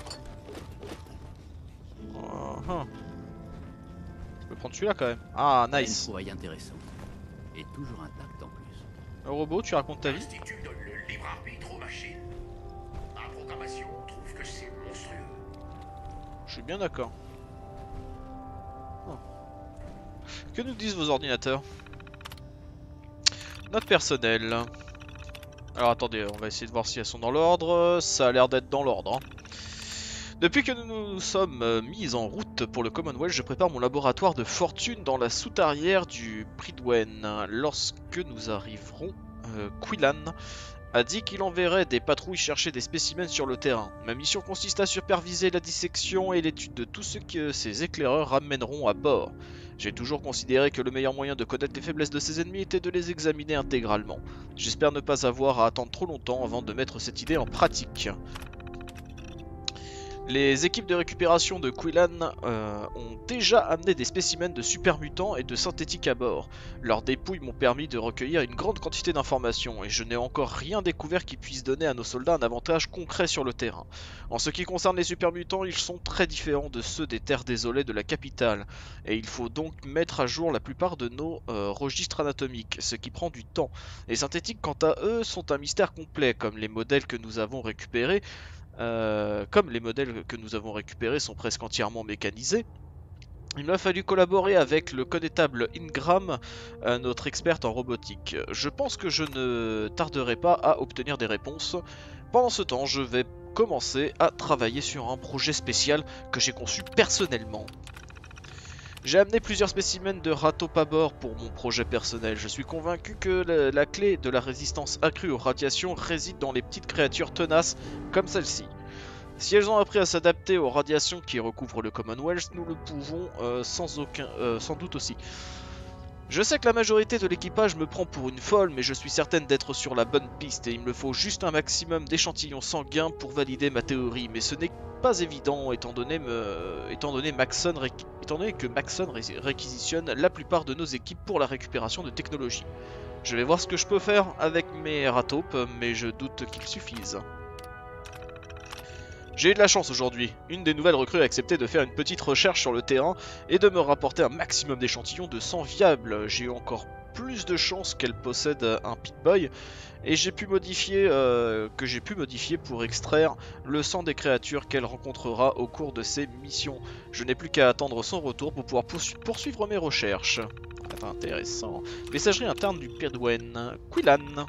Uh -huh. Je peux prendre celui-là quand même. Ah, nice. Une trouvaille intéressante. Et toujours intact en plus. Un robot, tu racontes ta vie? L'Institut donne le libre arbitre aux machines. La programmation trouve que c'est monstrueux. Je suis bien d'accord. Oh. Que nous disent vos ordinateurs? Note personnelle. Alors attendez, on va essayer de voir si elles sont dans l'ordre. Ça a l'air d'être dans l'ordre. Hein. Depuis que nous nous sommes mis en route pour le Commonwealth, je prépare mon laboratoire de fortune dans la soutarière du Pridwen. Lorsque nous arriverons, euh, Quillan a dit qu'il enverrait des patrouilles chercher des spécimens sur le terrain. Ma mission consiste à superviser la dissection et l'étude de tout ce que ces éclaireurs ramèneront à bord. J'ai toujours considéré que le meilleur moyen de connaître les faiblesses de ses ennemis était de les examiner intégralement. J'espère ne pas avoir à attendre trop longtemps avant de mettre cette idée en pratique. Les équipes de récupération de Quillan euh, ont déjà amené des spécimens de super mutants et de synthétiques à bord. Leurs dépouilles m'ont permis de recueillir une grande quantité d'informations et je n'ai encore rien découvert qui puisse donner à nos soldats un avantage concret sur le terrain. En ce qui concerne les super mutants, ils sont très différents de ceux des terres désolées de la capitale et il faut donc mettre à jour la plupart de nos euh, registres anatomiques, ce qui prend du temps. Les synthétiques, quant à eux, sont un mystère complet, comme les modèles que nous avons récupérés. Euh, comme les modèles que nous avons récupérés sont presque entièrement mécanisés, il m'a fallu collaborer avec le connétable Ingram, euh, notre experte en robotique. Je pense que je ne tarderai pas à obtenir des réponses. Pendant ce temps, je vais commencer à travailler sur un projet spécial que j'ai conçu personnellement. J'ai amené plusieurs spécimens de ratopabor pour mon projet personnel. Je suis convaincu que la, la clé de la résistance accrue aux radiations réside dans les petites créatures tenaces comme celle-ci. Si elles ont appris à s'adapter aux radiations qui recouvrent le Commonwealth, nous le pouvons euh, sans, aucun, euh, sans doute aussi. Je sais que la majorité de l'équipage me prend pour une folle, mais je suis certaine d'être sur la bonne piste et il me faut juste un maximum d'échantillons sanguins pour valider ma théorie, mais ce n'est pas évident étant donné, me... étant, donné Maxon ré... étant donné que Maxon ré... réquisitionne la plupart de nos équipes pour la récupération de technologie. Je vais voir ce que je peux faire avec mes ratopes, mais je doute qu'ils suffisent. J'ai eu de la chance aujourd'hui. Une des nouvelles recrues a accepté de faire une petite recherche sur le terrain et de me rapporter un maximum d'échantillons de sang viable. J'ai eu encore plus de chance qu'elle possède un Pip-Boy et j'ai pu modifier euh, que j'ai pu modifier pour extraire le sang des créatures qu'elle rencontrera au cours de ses missions. Je n'ai plus qu'à attendre son retour pour pouvoir poursuivre mes recherches. Intéressant. Messagerie interne du Pridwen. Quillan.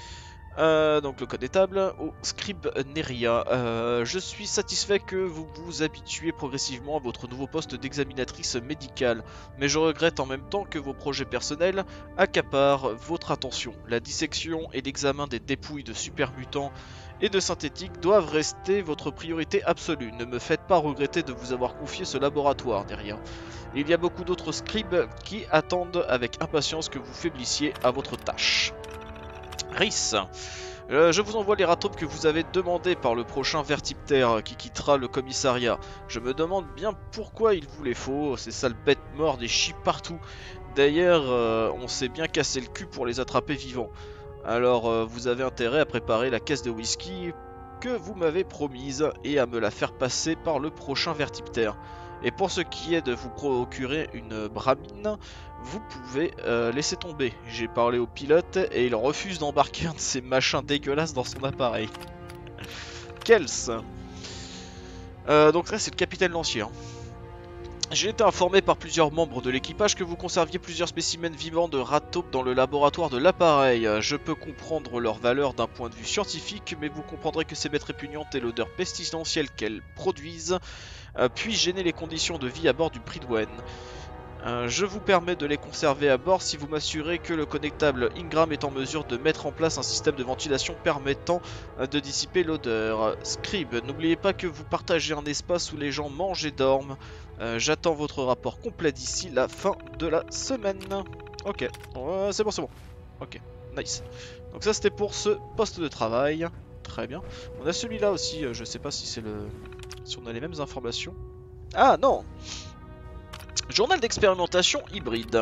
Euh, donc le connétable au Scribe Neria. Euh, je suis satisfait que vous vous habituez progressivement à votre nouveau poste d'examinatrice médicale, mais je regrette en même temps que vos projets personnels accaparent votre attention. La dissection et l'examen des dépouilles de super mutants et de synthétiques doivent rester votre priorité absolue. Ne me faites pas regretter de vous avoir confié ce laboratoire, Neria. Il y a beaucoup d'autres scribes qui attendent avec impatience que vous faiblissiez à votre tâche. Rhys, euh, je vous envoie les ratopes que vous avez demandés par le prochain vertiptère qui quittera le commissariat. Je me demande bien pourquoi il vous les faut, ces sales bêtes mortes et chient partout. D'ailleurs, euh, on s'est bien cassé le cul pour les attraper vivants. Alors euh, vous avez intérêt à préparer la caisse de whisky que vous m'avez promise et à me la faire passer par le prochain vertiptère. Et pour ce qui est de vous procurer une bramine, vous pouvez euh, laisser tomber. J'ai parlé au pilote et il refuse d'embarquer un de ces machins dégueulasses dans son appareil. Kels. Euh, donc là c'est le capitaine Lancier. Hein. J'ai été informé par plusieurs membres de l'équipage que vous conserviez plusieurs spécimens vivants de rataupe dans le laboratoire de l'appareil. Je peux comprendre leur valeur d'un point de vue scientifique, mais vous comprendrez que ces bêtes répugnantes et l'odeur pestilentielle qu'elles produisent euh, puissent gêner les conditions de vie à bord du Pridwen. Euh, je vous permets de les conserver à bord si vous m'assurez que le connectable Ingram est en mesure de mettre en place un système de ventilation permettant euh, de dissiper l'odeur. Scribe, n'oubliez pas que vous partagez un espace où les gens mangent et dorment. Euh, J'attends votre rapport complet d'ici la fin de la semaine. Ok, euh, c'est bon, c'est bon. Ok, nice. Donc ça c'était pour ce poste de travail. Très bien. On a celui-là aussi, euh, je sais pas si c'est le... si on a les mêmes informations. Ah non! Journal d'expérimentation hybride.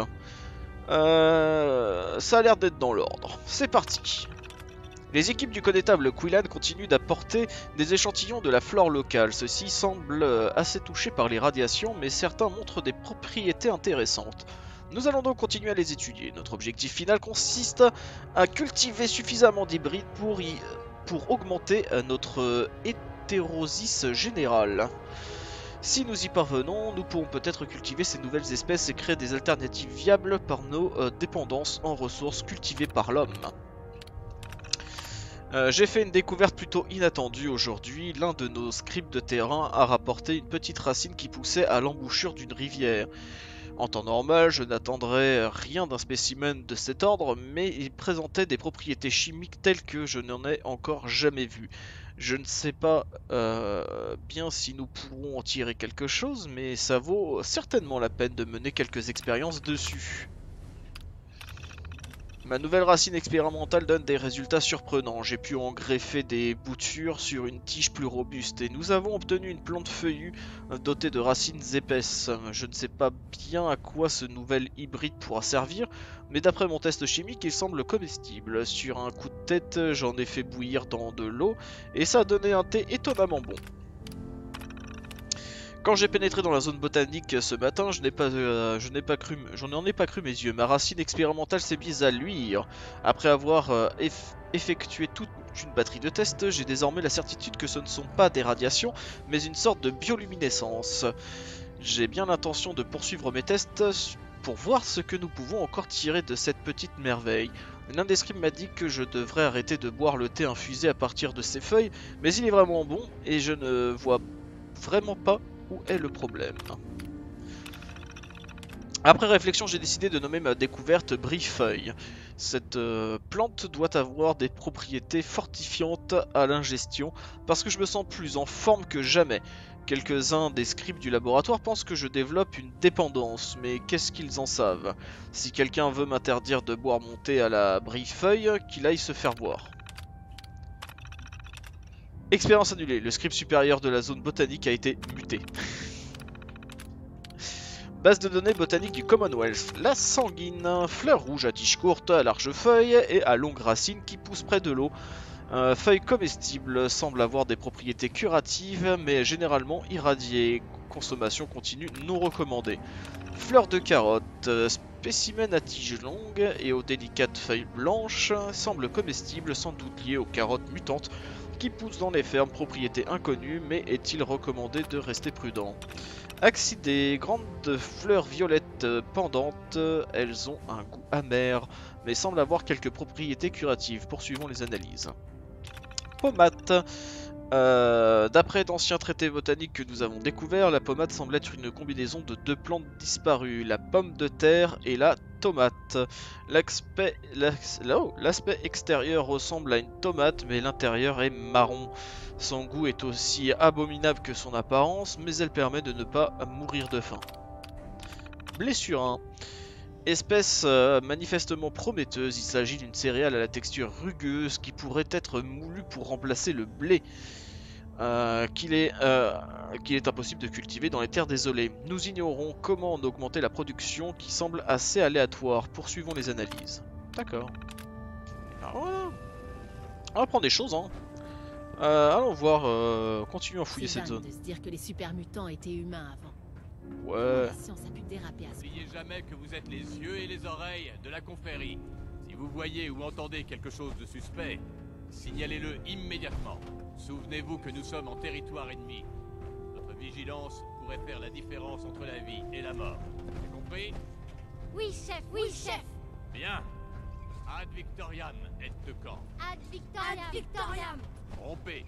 Euh, ça a l'air d'être dans l'ordre. C'est parti. Les équipes du connétable Quillan continuent d'apporter des échantillons de la flore locale. Ceux-ci semblent assez touchés par les radiations, mais certains montrent des propriétés intéressantes. Nous allons donc continuer à les étudier. Notre objectif final consiste à cultiver suffisamment d'hybrides pour, y... pour augmenter notre hétérosis générale. Si nous y parvenons, nous pourrons peut-être cultiver ces nouvelles espèces et créer des alternatives viables par nos euh, dépendances en ressources cultivées par l'homme. Euh, J'ai fait une découverte plutôt inattendue aujourd'hui. L'un de nos scribes de terrain a rapporté une petite racine qui poussait à l'embouchure d'une rivière. En temps normal, je n'attendrais rien d'un spécimen de cet ordre, mais il présentait des propriétés chimiques telles que je n'en ai encore jamais vues. Je ne sais pas euh, bien si nous pourrons en tirer quelque chose, mais ça vaut certainement la peine de mener quelques expériences dessus. Ma nouvelle racine expérimentale donne des résultats surprenants. J'ai pu en greffer des boutures sur une tige plus robuste et nous avons obtenu une plante feuillue dotée de racines épaisses. Je ne sais pas bien à quoi ce nouvel hybride pourra servir, mais d'après mon test chimique, il semble comestible. Sur un coup de tête, j'en ai fait bouillir dans de l'eau et ça a donné un thé étonnamment bon. Quand j'ai pénétré dans la zone botanique ce matin, je n'ai pas, euh, je n'ai pas cru, j'en ai pas cru mes yeux. Ma racine expérimentale s'est mise à luire. Après avoir euh, eff effectué toute une batterie de tests, j'ai désormais la certitude que ce ne sont pas des radiations, mais une sorte de bioluminescence. J'ai bien l'intention de poursuivre mes tests pour voir ce que nous pouvons encore tirer de cette petite merveille. L'un des scribes m'a dit que je devrais arrêter de boire le thé infusé à partir de ces feuilles, mais il est vraiment bon et je ne vois vraiment pas où est le problème. Après réflexion, j'ai décidé de nommer ma découverte Brifeuille. Cette euh, plante doit avoir des propriétés fortifiantes à l'ingestion parce que je me sens plus en forme que jamais. Quelques-uns des scribes du laboratoire pensent que je développe une dépendance, mais qu'est-ce qu'ils en savent? Si quelqu'un veut m'interdire de boire mon thé à la Brifeuille, qu'il aille se faire boire. Expérience annulée, le scribe supérieur de la zone botanique a été muté. Base de données botanique du Commonwealth. La sanguine, fleur rouge à tige courte, à large feuille et à longue racine qui pousse près de l'eau. Euh, feuille comestible, semble avoir des propriétés curatives mais généralement irradiées. Consommation continue non recommandée. Fleur de carotte, spécimen à tige longue et aux délicates feuilles blanches, semble comestible, sans doute lié aux carottes mutantes qui poussent dans les fermes, propriété inconnue, mais est-il recommandé de rester prudent? Axidées, grandes fleurs violettes pendantes, elles ont un goût amer, mais semblent avoir quelques propriétés curatives. Poursuivons les analyses. Pommade. Euh, D'après d'anciens traités botaniques que nous avons découverts, la pommade semble être une combinaison de deux plantes disparues, la pomme de terre et la tomate. L'aspect extérieur ressemble à une tomate, mais l'intérieur est marron. Son goût est aussi abominable que son apparence, mais elle permet de ne pas mourir de faim. Blessurin. Espèce euh, manifestement prometteuse, il s'agit d'une céréale à la texture rugueuse qui pourrait être moulue pour remplacer le blé, euh, qu'il est, euh, qu'il est impossible de cultiver dans les terres désolées. Nous ignorons comment en augmenter la production qui semble assez aléatoire. Poursuivons les analyses. D'accord. On va prendre des choses, hein. Euh, allons voir, euh, continuons à fouiller cette zone. C'est dingue de se dire que les super mutants étaient humains avant. Ouais. N'oubliez jamais que vous êtes les yeux et les oreilles de la confrérie. Si vous voyez ou entendez quelque chose de suspect, signalez-le immédiatement. Souvenez-vous que nous sommes en territoire ennemi. Notre vigilance pourrait faire la différence entre la vie et la mort. T'as compris? Oui, chef, oui, chef. Bien. Ad Victoriam est de camp. Ad Victoriam. Ad Victoriam. Rompez.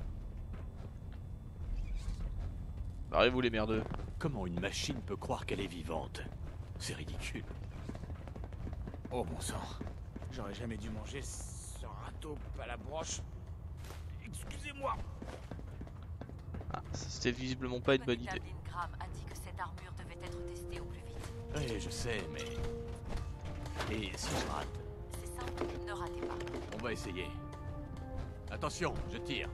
Barrez-vous les merdeux. Comment une machine peut croire qu'elle est vivante? C'est ridicule. Oh bon sang. J'aurais jamais dû manger ce râteau à la broche. Excusez-moi. Ah, c'était visiblement pas une bonne idée. Graham a dit que cette armure devait être testée au plus vite. Oui, je sais, mais... Et si je rate? C'est simple, ne ratez pas. On va essayer. Attention, je tire.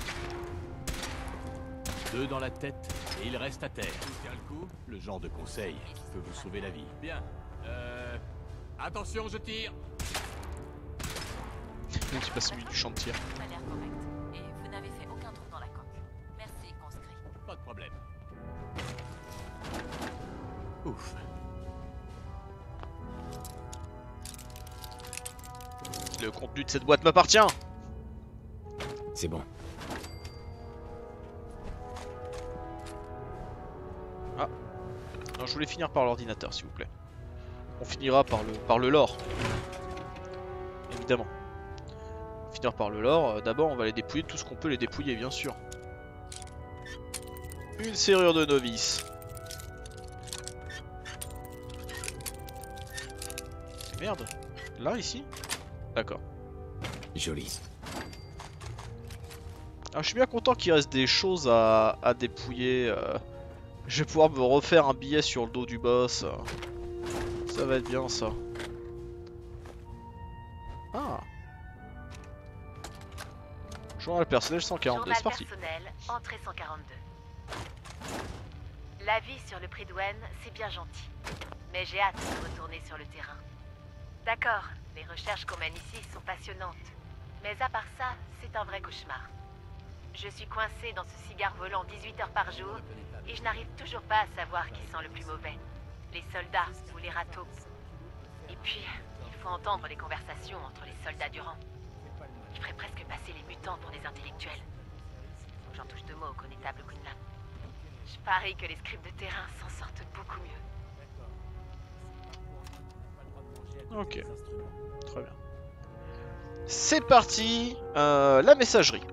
Deux dans la tête, et il reste à terre. Tout tient le coup? Le genre de conseil qui peut vous sauver la vie. Bien. Euh... Attention, je tire. Non, c'est pas celui du champ de tir. Ça a l'air correct. Et vous n'avez fait aucun trou dans la coque. Merci, conscrit. Pas de problème. Ouf. Le contenu de cette boîte m'appartient. C'est bon. Ah. Non, je voulais finir par l'ordinateur, s'il vous plaît. On finira par le, par le lore. Évidemment. On va finir par le lore. D'abord, on va les dépouiller de tout ce qu'on peut les dépouiller, bien sûr. Une serrure de novice. Merde. Là, ici? D'accord. Joli. Alors, je suis bien content qu'il reste des choses à, à dépouiller. Euh, je vais pouvoir me refaire un billet sur le dos du boss. Ça va être bien, ça. Ah. Journal personnel cent quarante-deux, c'est parti. Personnel, entrée cent quarante-deux. La vie sur le Pridwen, c'est bien gentil. Mais j'ai hâte de retourner sur le terrain. D'accord, les recherches qu'on mène ici sont passionnantes. Mais à part ça, c'est un vrai cauchemar. Je suis coincée dans ce cigare volant dix-huit heures par jour et je n'arrive toujours pas à savoir qui sent le plus mauvais. Les soldats ou les râteaux. Et puis, il faut entendre les conversations entre les soldats du rang. Je ferais presque passer les mutants pour des intellectuels. Faut que j'en touche deux mots au connétable Quinlan. Je parie que les scribes de terrain s'en sortent beaucoup mieux. Ok, très bien. C'est parti, euh, la messagerie.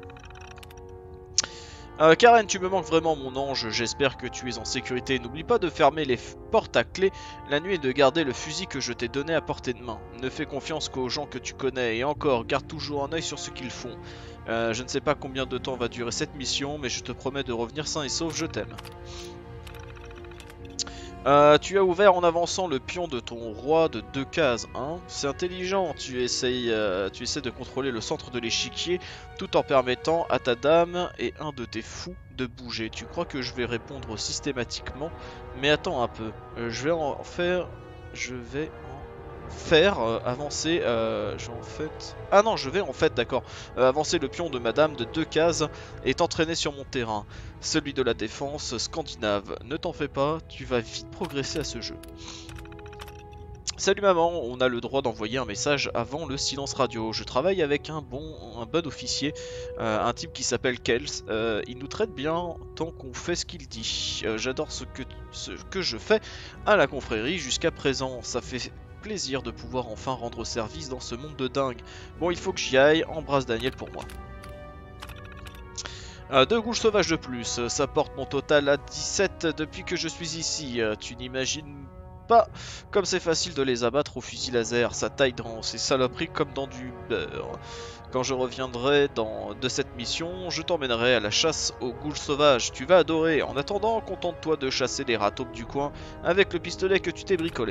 Euh, Karen, tu me manques vraiment mon ange, j'espère que tu es en sécurité. N'oublie pas de fermer les portes à clé la nuit et de garder le fusil que je t'ai donné à portée de main. Ne fais confiance qu'aux gens que tu connais et encore, garde toujours un œil sur ce qu'ils font. Euh, je ne sais pas combien de temps va durer cette mission, mais je te promets de revenir sain et sauf, je t'aime. Euh, tu as ouvert en avançant le pion de ton roi de deux cases, hein. C'est intelligent, tu essayes, euh, tu essaies de contrôler le centre de l'échiquier tout en permettant à ta dame et un de tes fous de bouger. Tu crois que je vais répondre systématiquement? Mais attends un peu, euh, je vais en faire... Je vais en faire euh, avancer... Euh, je vais en fait... Ah non, je vais en fait, d'accord, euh, avancer le pion de madame de deux cases et t'entraîner sur mon terrain. Celui de la défense scandinave. Ne t'en fais pas, tu vas vite progresser à ce jeu. Salut maman, on a le droit d'envoyer un message avant le silence radio. Je travaille avec un bon, un bon officier, euh, un type qui s'appelle Kels. Euh, il nous traite bien tant qu'on fait ce qu'il dit. Euh, J'adore ce que, ce que je fais à la confrérie jusqu'à présent. Ça fait plaisir de pouvoir enfin rendre service dans ce monde de dingue. Bon, il faut que j'y aille. Embrasse Daniel pour moi. Euh, deux goules sauvages de plus, ça porte mon total à dix-sept depuis que je suis ici. Euh, tu n'imagines pas comme c'est facile de les abattre au fusil laser, ça taille dans ces saloperies comme dans du beurre. Quand je reviendrai dans, de cette mission, je t'emmènerai à la chasse aux goules sauvages, tu vas adorer. En attendant, contente-toi de chasser les rataupes du coin avec le pistolet que tu t'es bricolé.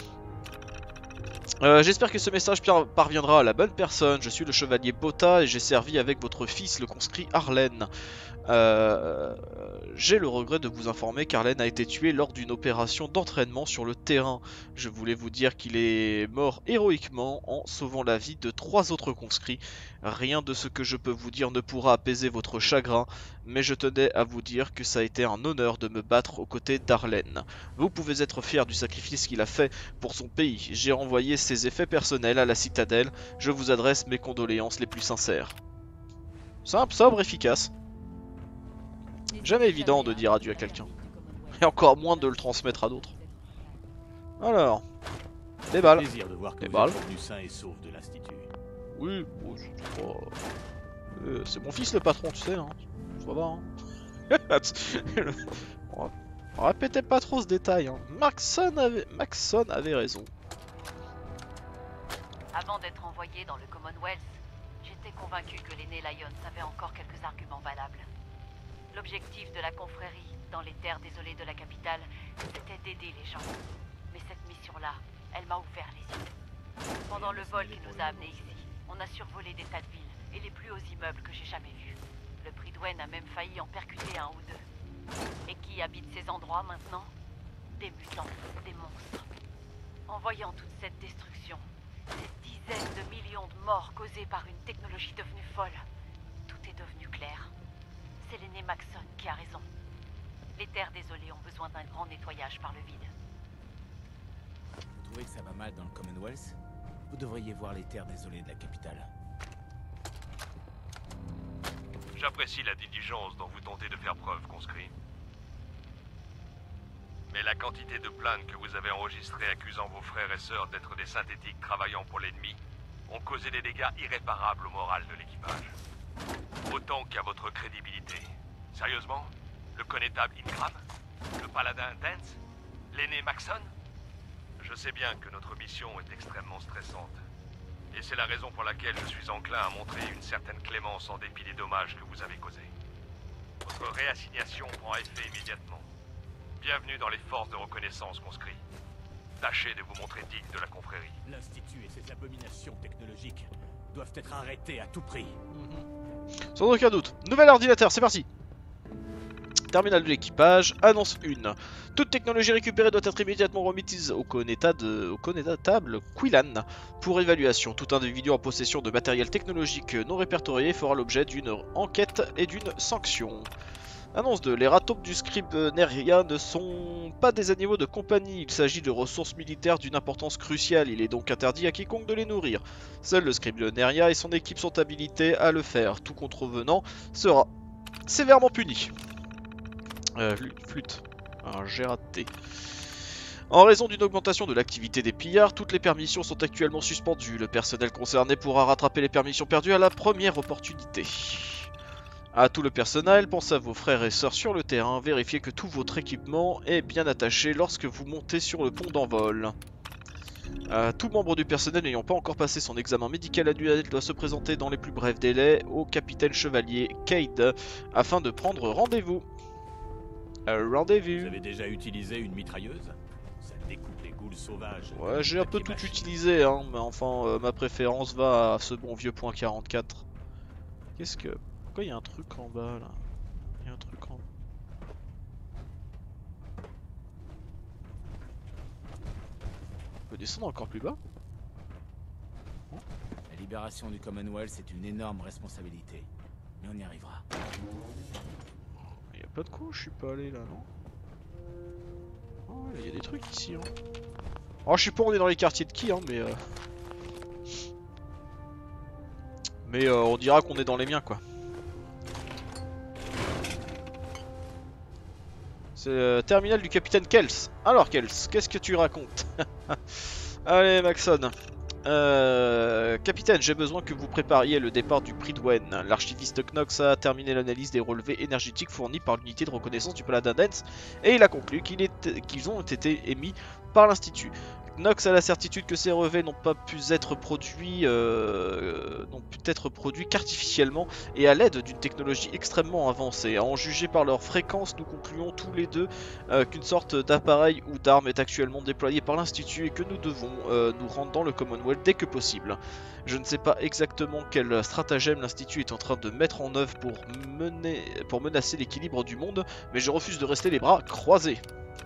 Euh, J'espère que ce message parviendra à la bonne personne. Je suis le chevalier Botta et j'ai servi avec votre fils, le conscrit Arlen. Euh, j'ai le regret de vous informer qu'Arlen a été tué lors d'une opération d'entraînement sur le terrain. Je voulais vous dire qu'il est mort héroïquement en sauvant la vie de trois autres conscrits. Rien de ce que je peux vous dire ne pourra apaiser votre chagrin, mais je tenais à vous dire que ça a été un honneur de me battre aux côtés d'Arlen. Vous pouvez être fier du sacrifice qu'il a fait pour son pays. J'ai envoyé ses effets personnels à la citadelle. Je vous adresse mes condoléances les plus sincères. Simple, sobre, efficace. Jamais évident de dire adieu à quelqu'un. Et encore moins de le transmettre à d'autres. Alors, des balles. Plaisir de voir que des vous balles. êtes revenu sain et sauf de l'Institut. Oui, bon, c'est pas... euh, c'est mon fils le patron, tu sais, hein. Ça va, hein. On va- répétez pas trop ce détail, hein. Maxson avait... Maxson avait raison. Avant d'être envoyé dans le Commonwealth, j'étais convaincu que l'aîné Lions avait encore quelques arguments valables. L'objectif de la confrérie, dans les terres désolées de la capitale, c'était d'aider les gens. Mais cette mission-là, elle m'a ouvert les yeux. Pendant le vol qui nous a amenés ici, on a survolé des tas de villes et les plus hauts immeubles que j'ai jamais vus. Le Prydwen a même failli en percuter un ou deux. Et qui habite ces endroits maintenant? Des mutants, des monstres. En voyant toute cette destruction, ces dizaines de millions de morts causées par une technologie devenue folle, tout est devenu clair. C'est l'aîné Maxson qui a raison. Les terres désolées ont besoin d'un grand nettoyage par le vide. Vous trouvez que ça va mal dans le Commonwealth? Vous devriez voir les terres désolées de la capitale. J'apprécie la diligence dont vous tentez de faire preuve, conscrit. Mais la quantité de plaintes que vous avez enregistrées accusant vos frères et sœurs d'être des synthétiques travaillant pour l'ennemi ont causé des dégâts irréparables au moral de l'équipage. Autant qu'à votre crédibilité. Sérieusement? Le connétable Ingram? Le paladin Dance? L'aîné Maxson? Je sais bien que notre mission est extrêmement stressante. Et c'est la raison pour laquelle je suis enclin à montrer une certaine clémence en dépit des dommages que vous avez causés. Votre réassignation prend effet immédiatement. Bienvenue dans les forces de reconnaissance, conscrits. Tâchez de vous montrer digne de la confrérie. L'Institut et ses abominations technologiques doivent être arrêtés à tout prix. Sans aucun doute. Nouvel ordinateur, c'est parti. Terminal de l'équipage, annonce un. Toute technologie récupérée doit être immédiatement remise au connétable, au connétable Quillan pour évaluation. Tout individu en possession de matériel technologique non répertorié fera l'objet d'une enquête et d'une sanction. Annonce deux. Les ratopes du scribe Neria ne sont pas des animaux de compagnie. Il s'agit de ressources militaires d'une importance cruciale. Il est donc interdit à quiconque de les nourrir. Seul le scribe Neria et son équipe sont habilités à le faire. Tout contrevenant sera sévèrement puni. Euh, flûte. Ah, j'ai raté. En raison d'une augmentation de l'activité des pillards, toutes les permissions sont actuellement suspendues. Le personnel concerné pourra rattraper les permissions perdues à la première opportunité. À tout le personnel, pensez à vos frères et sœurs sur le terrain, vérifiez que tout votre équipement est bien attaché lorsque vous montez sur le pont d'envol. Euh, tout membre du personnel n'ayant pas encore passé son examen médical annuel doit se présenter dans les plus brefs délais au capitaine chevalier Cade afin de prendre rendez-vous. Euh, rendez-vous. Vous avez déjà utilisé une mitrailleuse? Ça découpe les ghouls sauvages. Ouais, j'ai un peu tout utilisé, hein, mais enfin, euh, ma préférence va à ce bon vieux point quarante-quatre. Qu'est-ce que... Pourquoi il y a un truc en bas, là? Il y a un truc en bas. On peut descendre encore plus bas? La libération du Commonwealth, c'est une énorme responsabilité. Mais on y arrivera. Il y a pas de coup, je suis pas allé là, non? Oh, il y a des trucs ici, hein. Oh, je sais pas, on est dans les quartiers de qui, hein, mais... Euh... Mais euh, on dira qu'on est dans les miens, quoi. C'est le terminal du capitaine Kels. Alors Kels, qu'est-ce que tu racontes? Allez Maxson. Euh, capitaine, j'ai besoin que vous prépariez le départ du Prydwen. L'archiviste Knox a terminé l'analyse des relevés énergétiques fournis par l'unité de reconnaissance du Paladin Dance et il a conclu qu'ils qu'ils ont été émis par l'Institut. Knox a la certitude que ces relevés n'ont pas pu être produits, euh, n'ont pu être produits qu'artificiellement et à l'aide d'une technologie extrêmement avancée. À en juger par leur fréquence, nous concluons tous les deux euh, qu'une sorte d'appareil ou d'arme est actuellement déployé par l'Institut et que nous devons euh, nous rendre dans le Commonwealth dès que possible. Je ne sais pas exactement quel stratagème l'Institut est en train de mettre en œuvre pour, mener, pour menacer l'équilibre du monde, mais je refuse de rester les bras croisés.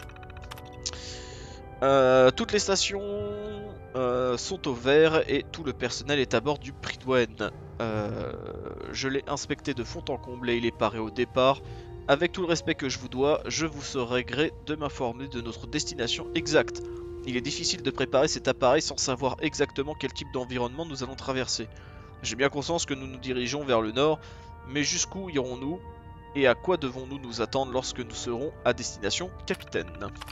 Euh, toutes les stations euh, sont au vert et tout le personnel est à bord du Prydwen. Euh, je l'ai inspecté de fond en comble et il est paré au départ. Avec tout le respect que je vous dois, je vous serai gré de m'informer de notre destination exacte. Il est difficile de préparer cet appareil sans savoir exactement quel type d'environnement nous allons traverser. J'ai bien conscience que nous nous dirigeons vers le nord, mais jusqu'où irons-nous? et à quoi devons-nous nous attendre lorsque nous serons à destination, capitaine?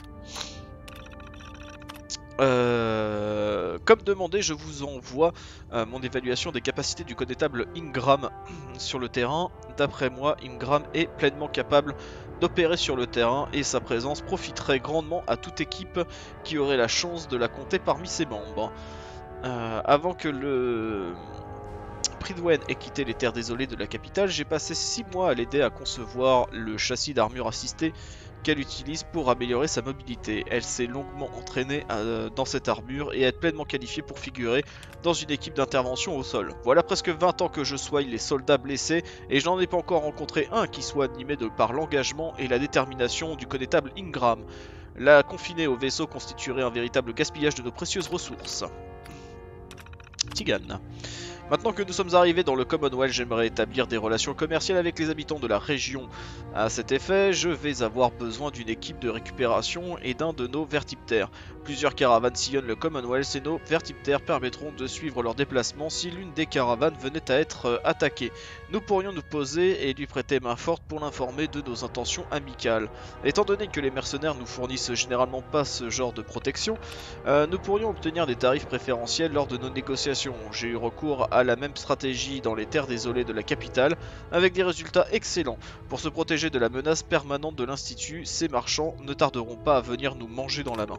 Euh, comme demandé, je vous envoie euh, mon évaluation des capacités du connétable Ingram sur le terrain. D'après moi, Ingram est pleinement capable d'opérer sur le terrain et sa présence profiterait grandement à toute équipe qui aurait la chance de la compter parmi ses membres. Euh, avant que le Prydwen ait quitté les terres désolées de la capitale, j'ai passé six mois à l'aider à concevoir le châssis d'armure assistée qu'elle utilise pour améliorer sa mobilité. Elle s'est longuement entraînée euh, dans cette armure et est pleinement qualifiée pour figurer dans une équipe d'intervention au sol. Voilà presque vingt ans que je soigne les soldats blessés et je n'en ai pas encore rencontré un qui soit animé de par l'engagement et la détermination du connétable Ingram. La confiner au vaisseau constituerait un véritable gaspillage de nos précieuses ressources. Tigan. Maintenant que nous sommes arrivés dans le Commonwealth, j'aimerais établir des relations commerciales avec les habitants de la région. À cet effet, je vais avoir besoin d'une équipe de récupération et d'un de nos vertiptères. Plusieurs caravanes sillonnent le Commonwealth et nos vertiptères permettront de suivre leur déplacement si l'une des caravanes venait à être euh, attaquée. Nous pourrions nous poser et lui prêter main forte pour l'informer de nos intentions amicales. Étant donné que les mercenaires nous fournissent généralement pas ce genre de protection, euh, nous pourrions obtenir des tarifs préférentiels lors de nos négociations. J'ai eu recours à la même stratégie dans les terres désolées de la capitale, avec des résultats excellents. Pour se protéger de la menace permanente de l'Institut, ces marchands ne tarderont pas à venir nous manger dans la main.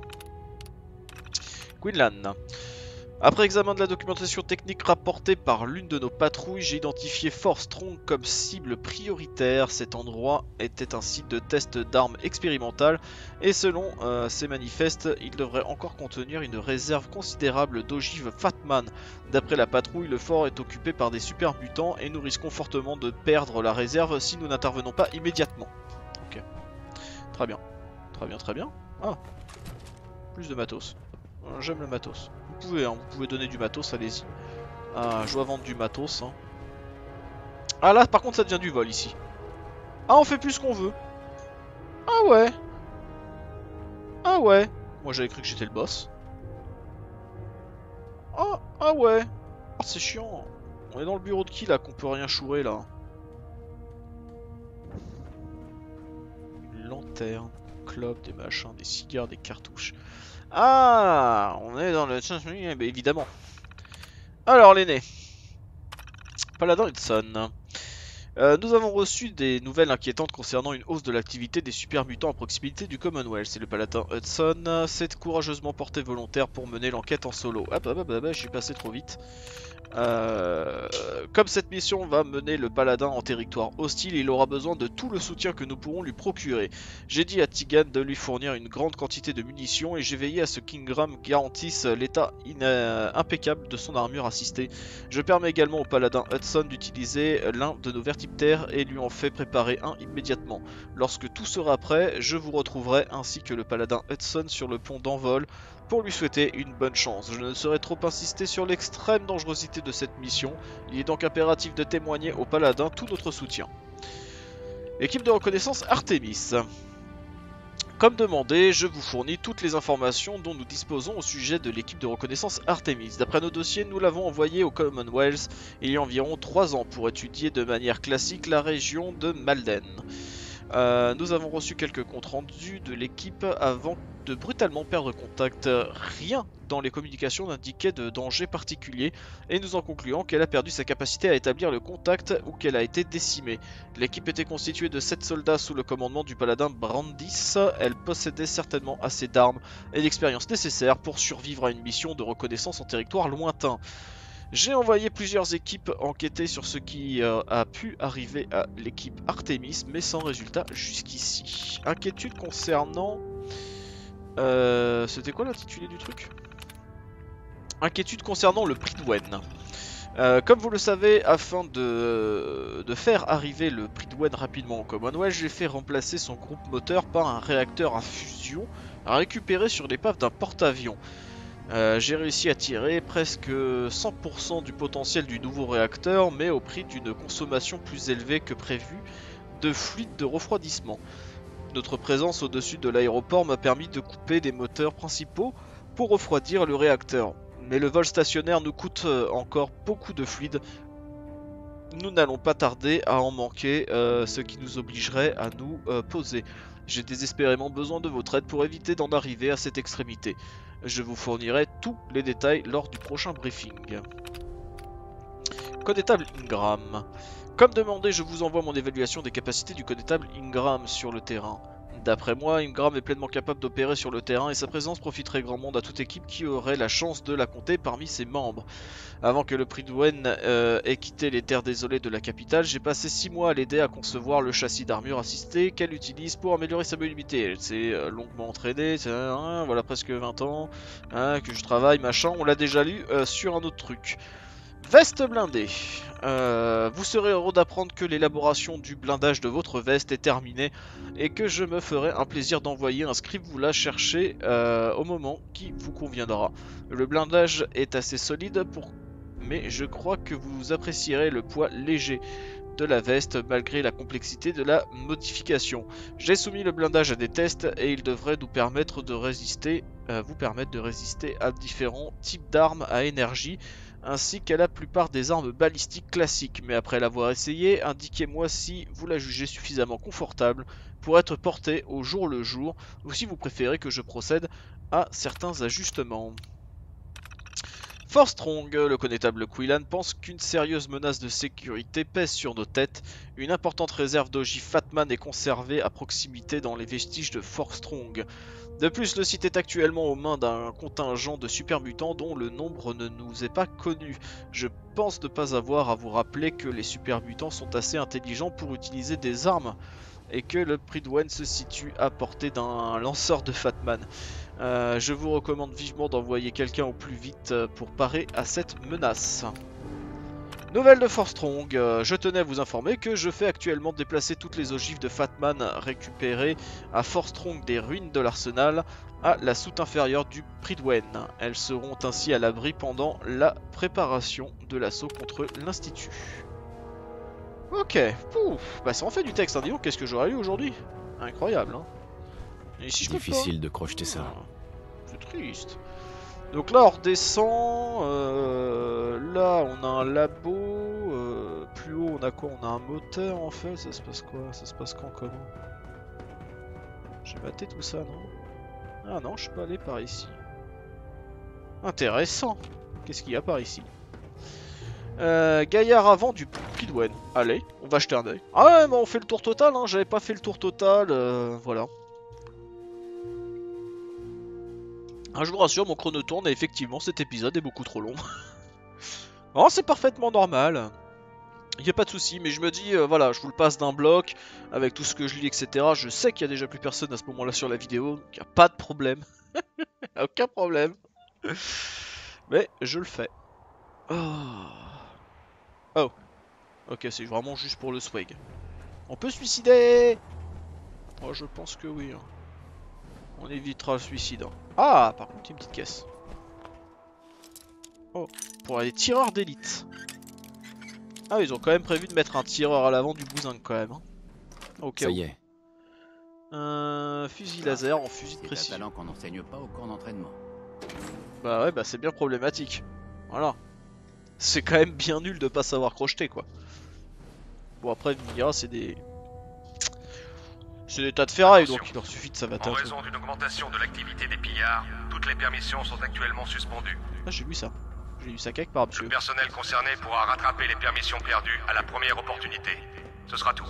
Quinlan. Après examen de la documentation technique rapportée par l'une de nos patrouilles, j'ai identifié Fort Strong comme cible prioritaire. Cet endroit était un site de test d'armes expérimentales et selon euh, ces manifestes, il devrait encore contenir une réserve considérable d'ogives Fatman. D'après la patrouille, le fort est occupé par des super mutants et nous risquons fortement de perdre la réserve si nous n'intervenons pas immédiatement. Ok. Très bien. Très bien, très bien. Ah. Plus de matos. J'aime le matos. Vous pouvez, hein, vous pouvez donner du matos, allez-y. Ah, je dois vendre du matos. Hein. Ah là, par contre, ça devient du vol ici. Ah, on fait plus ce qu'on veut. Ah ouais. Ah ouais. Moi, j'avais cru que j'étais le boss. Ah, ah ouais. Ah, c'est chiant. On est dans le bureau de qui là qu'on peut rien chourer là? Une lanterne, clope, des machins, des cigares, des cartouches. Ah, on est dans le... Eh bien, évidemment. Alors, l'aîné. Paladin Hudson. Euh, nous avons reçu des nouvelles inquiétantes concernant une hausse de l'activité des super mutants à proximité du Commonwealth. Et le Paladin Hudson s'est courageusement porté volontaire pour mener l'enquête en solo. Ah bah bah bah, bah je suis passé trop vite. Euh, comme cette mission va mener le paladin en territoire hostile, il aura besoin de tout le soutien que nous pourrons lui procurer. J'ai dit à Tigan de lui fournir une grande quantité de munitions et j'ai veillé à ce qu'Ingram garantisse l'état impeccable de son armure assistée. Je permets également au paladin Hudson d'utiliser l'un de nos vertiptères et lui en fais préparer un immédiatement. Lorsque tout sera prêt, je vous retrouverai ainsi que le paladin Hudson sur le pont d'envol pour lui souhaiter une bonne chance. Je ne saurais trop insister sur l'extrême dangerosité de cette mission, il est donc impératif de témoigner au paladin tout notre soutien. Équipe de reconnaissance Artemis. Comme demandé, je vous fournis toutes les informations dont nous disposons au sujet de l'équipe de reconnaissance Artemis. D'après nos dossiers, nous l'avons envoyé au Commonwealth il y a environ trois ans pour étudier de manière classique la région de Malden. Euh, nous avons reçu quelques comptes rendus de l'équipe avant de brutalement perdre contact. Rien dans les communications n'indiquait de danger particulier et nous en concluons qu'elle a perdu sa capacité à établir le contact ou qu'elle a été décimée. L'équipe était constituée de sept soldats sous le commandement du paladin Brandis. Elle possédait certainement assez d'armes et d'expérience nécessaires pour survivre à une mission de reconnaissance en territoire lointain. J'ai envoyé plusieurs équipes enquêter sur ce qui euh, a pu arriver à l'équipe Artemis, mais sans résultat jusqu'ici. Inquiétude concernant... Euh, C'était quoi l'intitulé du truc? Inquiétude concernant le Prydwen. Euh, comme vous le savez, afin de, de faire arriver le Prydwen rapidement au Commonwealth, j'ai fait remplacer son groupe moteur par un réacteur à fusion récupéré sur l'épave d'un porte-avions. Euh, j'ai réussi à tirer presque cent pour cent du potentiel du nouveau réacteur, mais au prix d'une consommation plus élevée que prévu de fluide de refroidissement. Notre présence au-dessus de l'aéroport m'a permis de couper des moteurs principaux pour refroidir le réacteur. Mais le vol stationnaire nous coûte encore beaucoup de fluide nous n'allons pas tarder à en manquer, euh, ce qui nous obligerait à nous euh, poser. J'ai désespérément besoin de votre aide pour éviter d'en arriver à cette extrémité. Je vous fournirai tous les détails lors du prochain briefing. Connétable Ingram. Comme demandé, je vous envoie mon évaluation des capacités du connétable Ingram sur le terrain. D'après moi, Ingram est pleinement capable d'opérer sur le terrain et sa présence profiterait grand monde à toute équipe qui aurait la chance de la compter parmi ses membres. Avant que le Prydwen euh, ait quitté les terres désolées de la capitale, j'ai passé six mois à l'aider à concevoir le châssis d'armure assistée qu'elle utilise pour améliorer sa mobilité. Elle s'est euh, longuement entraînée, c'est hein, voilà presque vingt ans hein, que je travaille, machin, on l'a déjà lu euh, sur un autre truc. Veste blindée. Euh, vous serez heureux d'apprendre que l'élaboration du blindage de votre veste est terminée et que je me ferai un plaisir d'envoyer un script vous la chercher euh, au moment qui vous conviendra. Le blindage est assez solide, pour... mais je crois que vous apprécierez le poids léger de la veste malgré la complexité de la modification. J'ai soumis le blindage à des tests et il devrait nous permettre de résister, euh, vous permettre de résister à différents types d'armes à énergie, ainsi qu'à la plupart des armes balistiques classiques, mais après l'avoir essayé, indiquez-moi si vous la jugez suffisamment confortable pour être portée au jour le jour, ou si vous préférez que je procède à certains ajustements. Forstrong, le connétable Quillan, pense qu'une sérieuse menace de sécurité pèse sur nos têtes. Une importante réserve d'ogives Fatman est conservée à proximité dans les vestiges de Forstrong. De plus, le site est actuellement aux mains d'un contingent de super mutants dont le nombre ne nous est pas connu. Je pense ne pas avoir à vous rappeler que les super mutants sont assez intelligents pour utiliser des armes et que le Prydwen se situe à portée d'un lanceur de Fatman. Euh, je vous recommande vivement d'envoyer quelqu'un au plus vite pour parer à cette menace. Nouvelle de Forstrong, euh, je tenais à vous informer que je fais actuellement déplacer toutes les ogives de Fatman récupérées à Forstrong des ruines de l'arsenal à la soute inférieure du Prydwen. Elles seront ainsi à l'abri pendant la préparation de l'assaut contre l'Institut. Ok, pouf, bah ça en fait du texte, hein. Dis donc, qu'est-ce que j'aurais eu aujourd'hui? Incroyable, hein. Et si je difficile de crocheter ça. Ah, c'est triste. Donc là on redescend, euh, là on a un labo, euh, plus haut on a quoi? On a un moteur en fait, ça se passe quoi? Ça se passe quand, comment? J'ai maté tout ça, non? Ah non, je suis pas allé par ici. Intéressant. Qu'est-ce qu'il y a par ici? euh, Gaillard avant du Prydwen. Allez, on va jeter un oeil. Ah ouais, mais on fait le tour total, hein. J'avais pas fait le tour total, euh, voilà. Ah, je vous rassure, mon chrono tourne et effectivement cet épisode est beaucoup trop long. Oh, c'est parfaitement normal. Il n'y a pas de souci, mais je me dis, euh, voilà, je vous le passe d'un bloc avec tout ce que je lis, et cetera. Je sais qu'il y a déjà plus personne à ce moment-là sur la vidéo, donc il n'y a pas de problème. Aucun problème. Mais je le fais. Oh. Oh. Ok, c'est vraiment juste pour le swag. On peut se suicider? Oh, je pense que oui. Hein. On évitera le suicide. Hein. Ah, par contre, une petite caisse. Oh, pour les tireurs d'élite. Ah, ils ont quand même prévu de mettre un tireur à l'avant du bousin quand même. Hein. Ok. Ça y est. Un fusil laser en fusil de précision. C'est un talent qu'on n'enseigne pas au camp d'entraînement. Bah ouais, bah c'est bien problématique. Voilà. C'est quand même bien nul de pas savoir crocheter quoi. Bon après, il me dira, c'est des... C'est des tas de ferraille, donc il leur suffit de s'avater. En raison d'une augmentation de l'activité des pillards, toutes les permissions sont actuellement suspendues. Ah, j'ai lu ça. J'ai lu ça quelque part, monsieur. Le personnel concerné pourra rattraper les permissions perdues à la première opportunité. Ce sera tout.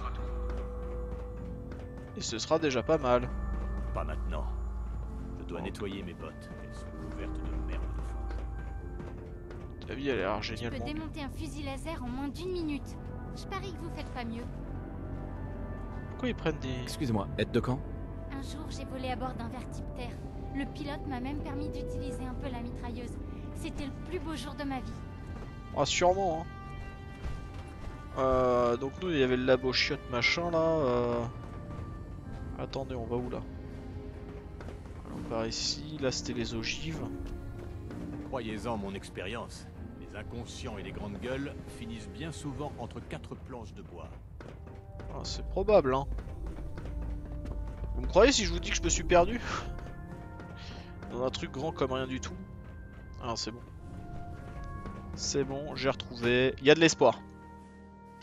Et ce sera déjà pas mal. Pas maintenant. Je dois nettoyer mes bottes. Elles sont couvertes de merde de fond. Ta vie, elle a l'air Je génialement. peux démonter un fusil laser en moins d'une minute. Je parie que vous faites pas mieux. Pourquoi ils prennent des... Excusez-moi, aide de camp? Un jour, j'ai volé à bord d'un vertiptère. Le pilote m'a même permis d'utiliser un peu la mitrailleuse. C'était le plus beau jour de ma vie. Ah, sûrement, hein. Euh, donc nous, il y avait le labo chiotte machin, là. Euh... Attendez, on va où, là? Alors, par ici, là, c'était les ogives. Croyez-en mon expérience, les inconscients et les grandes gueules finissent bien souvent entre quatre planches de bois. Ah, c'est probable, hein. Vous me croyez si je vous dis que je me suis perdu? Dans un truc grand comme rien du tout. Ah, c'est bon. C'est bon, j'ai retrouvé. Il y a de l'espoir.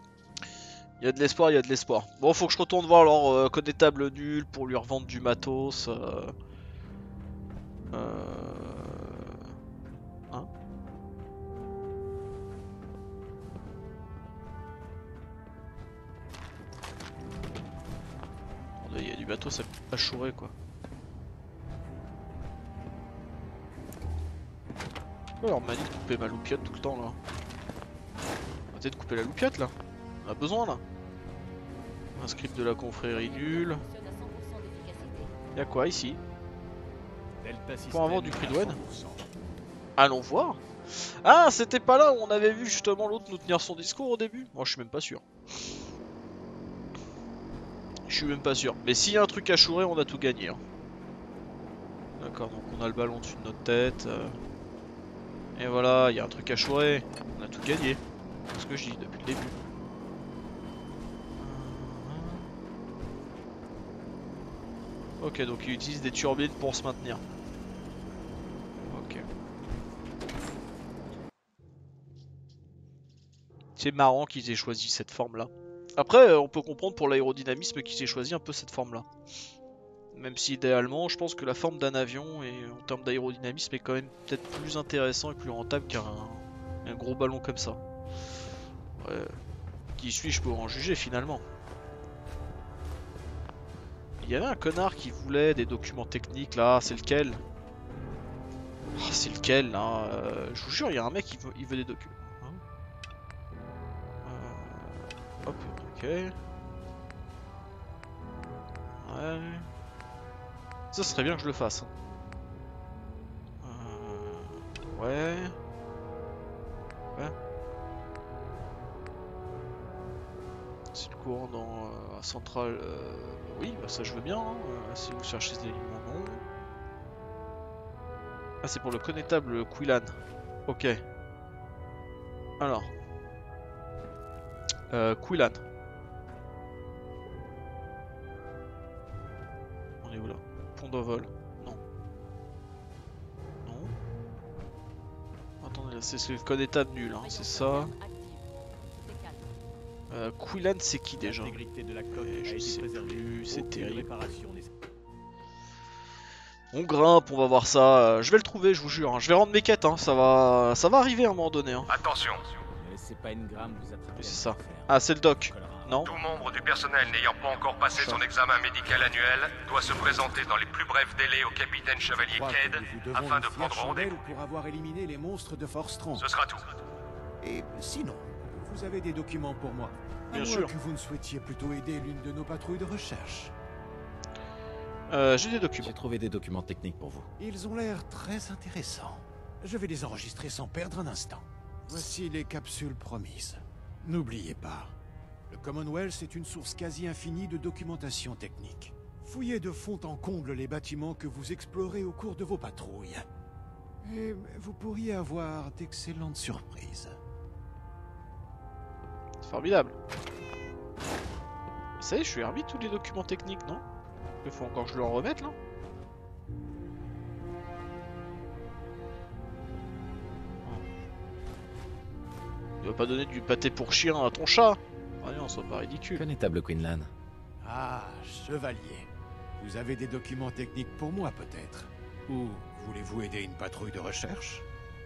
Il y a de l'espoir, il y a de l'espoir. Bon, faut que je retourne voir leur euh, connétable nul pour lui revendre du matos. Euh... Euh... Hein? Il y a du matos à chourer quoi. Alors m'a dit de couper ma loupiote tout le temps là. On va peut-être couper la loupiote là. On a besoin là. Un script de la confrérie nulle. Y'a quoi ici? Pour avoir du prix douane. Allons voir. Ah, c'était pas là où on avait vu justement l'autre nous tenir son discours au début? Moi je suis même pas sûr. Je suis même pas sûr. Mais s'il y a un truc à chourer, on a tout gagné. Hein. D'accord, donc on a le ballon au-dessus de notre tête. Euh... Et voilà, il y a un truc à chourer. On a tout gagné. C'est ce que je dis depuis le début. Ok, donc il utilise des turbines pour se maintenir. Ok. C'est marrant qu'ils aient choisi cette forme-là. Après, on peut comprendre pour l'aérodynamisme qu'ils aient choisi un peu cette forme-là. Même si idéalement, je pense que la forme d'un avion, et en termes d'aérodynamisme, est quand même peut-être plus intéressant et plus rentable qu'un un gros ballon comme ça. Ouais. Qui suis-je pour en juger finalement? Il y avait un connard qui voulait des documents techniques là, c'est lequel? Oh, c'est lequel là? euh, Je vous jure, il y a un mec qui veut, il veut des documents. Hein euh... Hop, ok. Ouais. Ça serait bien que je le fasse. Hein. Euh... Ouais. Ouais. C'est le courant dans euh, la centrale. Euh... Oui, bah ça je veux bien. Hein. Euh, si vous cherchez des éléments, non. Ah, c'est pour le connétable Quillan. Ok. Alors. Euh, Quillan. On est où là? Pont d'Ovol. Non. Non. Attendez, c'est le connétable nul, hein, c'est ça. Euh, Quillan, c'est qui déjà? De la coque Et je sais plus, c'est terrible. Réparation. On grimpe, on va voir ça. Euh, je vais le trouver, je vous jure. Hein. Je vais rendre mes quêtes, hein. ça va, ça va arriver à un moment donné. Hein. Attention. Ne laissez pas une gramme vous attraper. C'est ça. Ah, c'est le doc. Non? Tout membre du personnel n'ayant pas encore passé son examen médical annuel doit se présenter dans les plus brefs délais au capitaine Chevalier Cade afin de prendre rendez-vous. Pour avoir éliminé les monstres de Forstrong. Ce sera tout. Et sinon, vous avez des documents pour moi? Bien à sûr. moins que vous ne souhaitiez plutôt aider l'une de nos patrouilles de recherche. Euh, j'ai des documents. J'ai trouvé des documents techniques pour vous. Ils ont l'air très intéressants. Je vais les enregistrer sans perdre un instant. Voici les capsules promises. N'oubliez pas, le Commonwealth est une source quasi infinie de documentation technique. Fouillez de fond en comble les bâtiments que vous explorez au cours de vos patrouilles. Et vous pourriez avoir d'excellentes surprises. C'est formidable. Vous savez, je suis remis tous les documents techniques, non? Il faut encore que je leur remette là. Il va pas donner du pâté pour chien à ton chat. Ah non, c'est pas ridicule. Connétable Quinlan. Ah, chevalier. Vous avez des documents techniques pour moi peut-être? Ou voulez-vous aider une patrouille de recherche?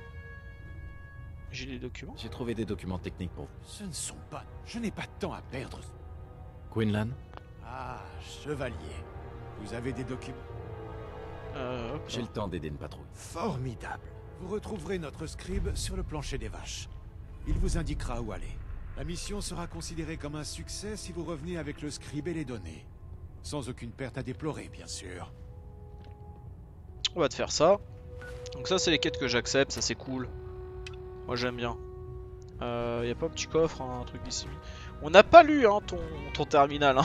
J'ai des documents. J'ai trouvé des documents techniques pour vous. Ce ne sont pas... Je n'ai pas de temps à perdre. Quinlan. Ah, chevalier. Vous avez des documents... Euh, okay. J'ai le temps d'aider une patrouille. Formidable. Vous retrouverez notre scribe sur le plancher des vaches. Il vous indiquera où aller. La mission sera considérée comme un succès si vous revenez avec le scribe et les données. Sans aucune perte à déplorer, bien sûr. On va te faire ça. Donc ça, c'est les quêtes que j'accepte, ça c'est cool. Moi j'aime bien. Euh, y a pas un petit coffre, hein, un truc d'ici. On n'a pas lu hein, ton, ton terminal. Hein.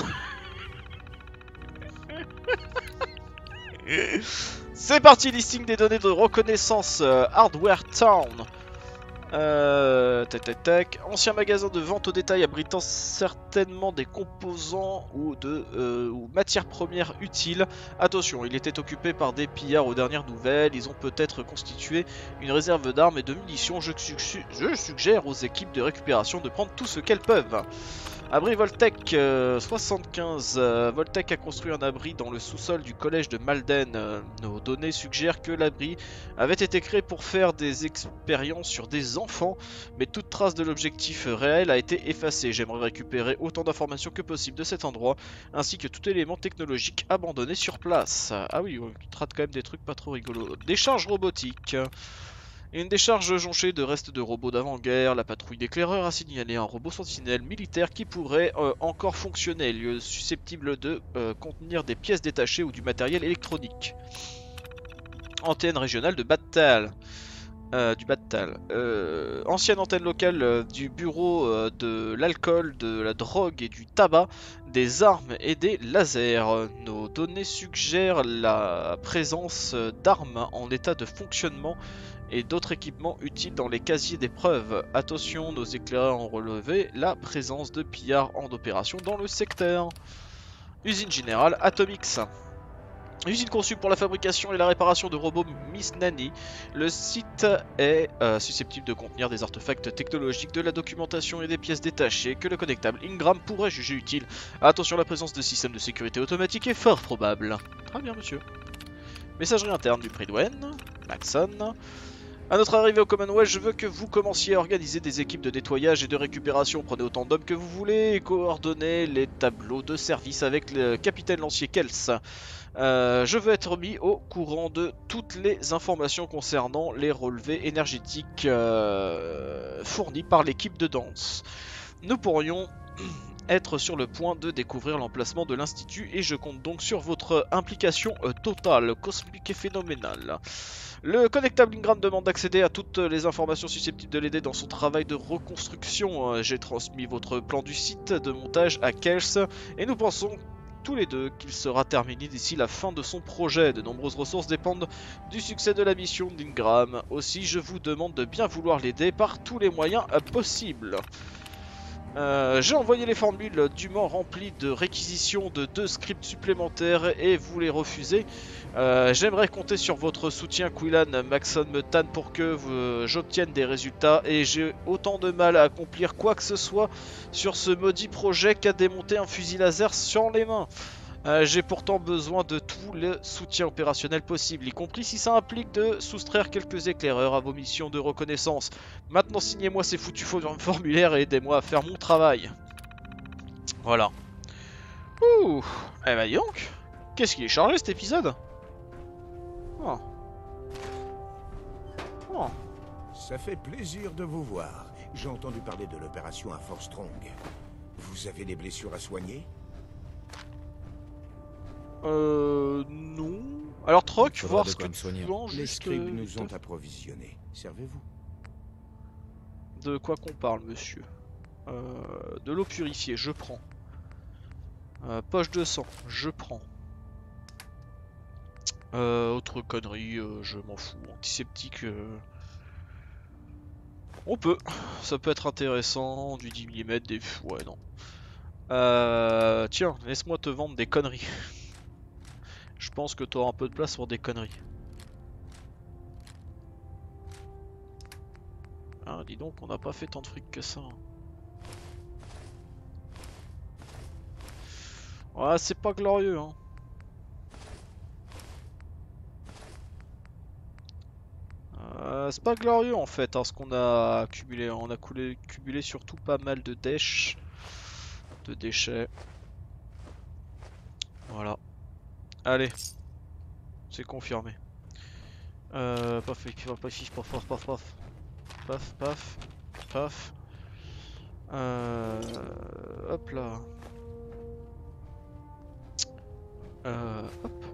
C'est parti, listing des données de reconnaissance euh, Hardware Town. Euh, tac tac tac. Ancien magasin de vente au détail abritant certainement des composants ou de euh, ou matières premières utiles. Attention, il était occupé par des pillards aux dernières nouvelles. Ils ont peut-être constitué une réserve d'armes et de munitions. Je, su je suggère aux équipes de récupération de prendre tout ce qu'elles peuvent. Abri Voltec euh, soixante-quinze. Euh, Voltec a construit un abri dans le sous-sol du collège de Malden. Euh, nos données suggèrent que l'abri avait été créé pour faire des expériences sur des enfants, mais toute trace de l'objectif réel a été effacée. J'aimerais récupérer autant d'informations que possible de cet endroit, ainsi que tout élément technologique abandonné sur place. Ah oui, on traite quand même des trucs pas trop rigolos. Décharge robotique. Une décharge jonchée de restes de robots d'avant-guerre. La patrouille d'éclaireurs a signalé un robot sentinelle militaire qui pourrait euh, encore fonctionner, lieu susceptible de euh, contenir des pièces détachées ou du matériel électronique. Antenne régionale de Battal. Euh, du Battal. Euh, ancienne antenne locale euh, du bureau euh, de l'alcool, de la drogue et du tabac, des armes et des lasers. Nos données suggèrent la présence d'armes en état de fonctionnement et d'autres équipements utiles dans les casiers d'épreuves. Attention, nos éclaireurs ont relevé la présence de pillards en opération dans le secteur. Usine générale Atomix. Usine conçue pour la fabrication et la réparation de robots Miss Nanny. Le site est euh, susceptible de contenir des artefacts technologiques, de la documentation et des pièces détachées que le connectable Ingram pourrait juger utile. Attention, la présence de systèmes de sécurité automatique est fort probable. Très bien, monsieur. Messagerie interne du Pridwen, Maxon. À notre arrivée au Commonwealth, je veux que vous commenciez à organiser des équipes de nettoyage et de récupération. Prenez autant d'hommes que vous voulez et coordonnez les tableaux de service avec le capitaine lancier Kels. Euh, je veux être mis au courant de toutes les informations concernant les relevés énergétiques euh, fournis par l'équipe de danse. Nous pourrions être sur le point de découvrir l'emplacement de l'Institut et je compte donc sur votre implication euh, totale, cosmique et phénoménale. Le connectable Ingram demande d'accéder à toutes les informations susceptibles de l'aider dans son travail de reconstruction. J'ai transmis votre plan du site de montage à Kels et nous pensons tous les deux qu'il sera terminé d'ici la fin de son projet. De nombreuses ressources dépendent du succès de la mission d'Ingram. Aussi, je vous demande de bien vouloir l'aider par tous les moyens possibles. Euh, J'ai envoyé les formules dûment remplies de réquisitions de deux scripts supplémentaires et vous les refusez. Euh, J'aimerais compter sur votre soutien, Quillan. Maxon me tanne pour que j'obtienne des résultats et j'ai autant de mal à accomplir quoi que ce soit sur ce maudit projet qu'à démonter un fusil laser sur les mains. Euh, J'ai pourtant besoin de tout le soutien opérationnel possible, y compris si ça implique de soustraire quelques éclaireurs à vos missions de reconnaissance. Maintenant, signez-moi ces foutus formulaires et aidez-moi à faire mon travail. Voilà. Ouh. Eh bah dis donc. Qu'est-ce qui est chargé cet épisode? Oh. Oh. Ça fait plaisir de vous voir. J'ai entendu parler de l'opération à Force Strong. Vous avez des blessures à soigner? Euh... Non... Alors Troc, voir ce que tu vends Les juste... scribes nous ont approvisionnés. Servez-vous. De quoi qu'on parle, monsieur? euh, De l'eau purifiée, je prends. Euh, poche de sang, je prends. Euh, autre connerie, euh, je m'en fous. Antiseptique... Euh... On peut. Ça peut être intéressant. Du dix millimètres, des... Ouais, non. Euh... Tiens, laisse-moi te vendre des conneries. Je pense que tu auras un peu de place pour des conneries. Ah, dis donc, on n'a pas fait tant de fric que ça. Ouais, c'est pas glorieux, hein. Euh, c'est pas glorieux en fait, hein, ce qu'on a accumulé. On a coulé, cumulé surtout pas mal de déchets. De déchets. Voilà. Allez, c'est confirmé. Euh, paf, paf, paf, paf, paf, paf, paf, paf, paf, paf. Euh, hop là. Euh, hop.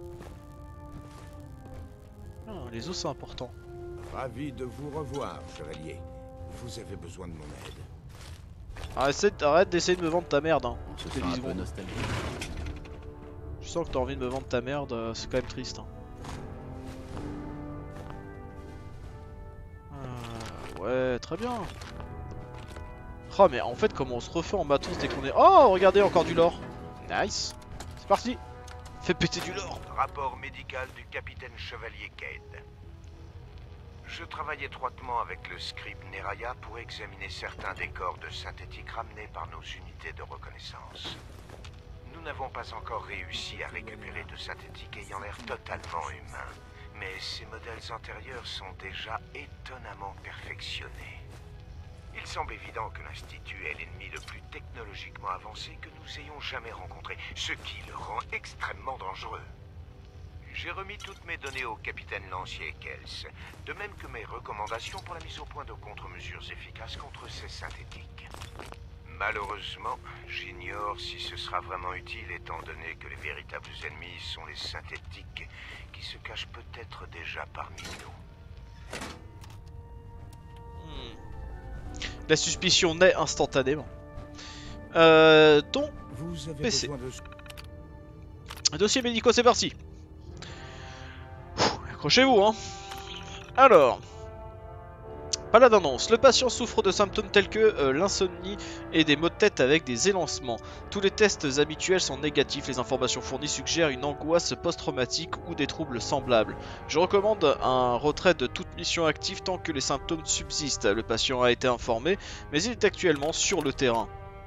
Ah, les os c'est important. Ravi de vous revoir, chevalier. Vous avez besoin de mon aide. Arrête, arrête d'essayer de me vendre ta merde. Hein. On se sent un peu nostalgique. Je sens que t'as envie de me vendre ta merde, c'est quand même triste. Hein. Euh, Ouais, très bien. Oh, mais en fait, comment on se refait en matos dès qu'on est... Oh, regardez, encore du lore. Nice. C'est parti. Fais péter du lore. Rapport médical du capitaine Chevalier Cade. Je travaille étroitement avec le scribe Neraya pour examiner certains des corps de synthétique ramenés par nos unités de reconnaissance. Nous n'avons pas encore réussi à récupérer de synthétiques ayant l'air totalement humains, mais ces modèles antérieurs sont déjà étonnamment perfectionnés. Il semble évident que l'Institut est l'ennemi le plus technologiquement avancé que nous ayons jamais rencontré, ce qui le rend extrêmement dangereux. J'ai remis toutes mes données au capitaine Lancier Kels, de même que mes recommandations pour la mise au point de contre-mesures efficaces contre ces synthétiques. Malheureusement, j'ignore si ce sera vraiment utile étant donné que les véritables ennemis sont les synthétiques qui se cachent peut-être déjà parmi nous. Hmm. La suspicion naît instantanément. Euh, ton Vous avez P C. besoin de... Dossier médicaux, c'est parti. Accrochez-vous, hein. Alors, pas d'annonce. Le patient souffre de symptômes tels que euh, l'insomnie et des maux de tête avec des élancements. Tous les tests habituels sont négatifs. Les informations fournies suggèrent une angoisse post-traumatique ou des troubles semblables. Je recommande un retrait de toute mission active tant que les symptômes subsistent. Le patient a été informé, mais il est actuellement sur le terrain.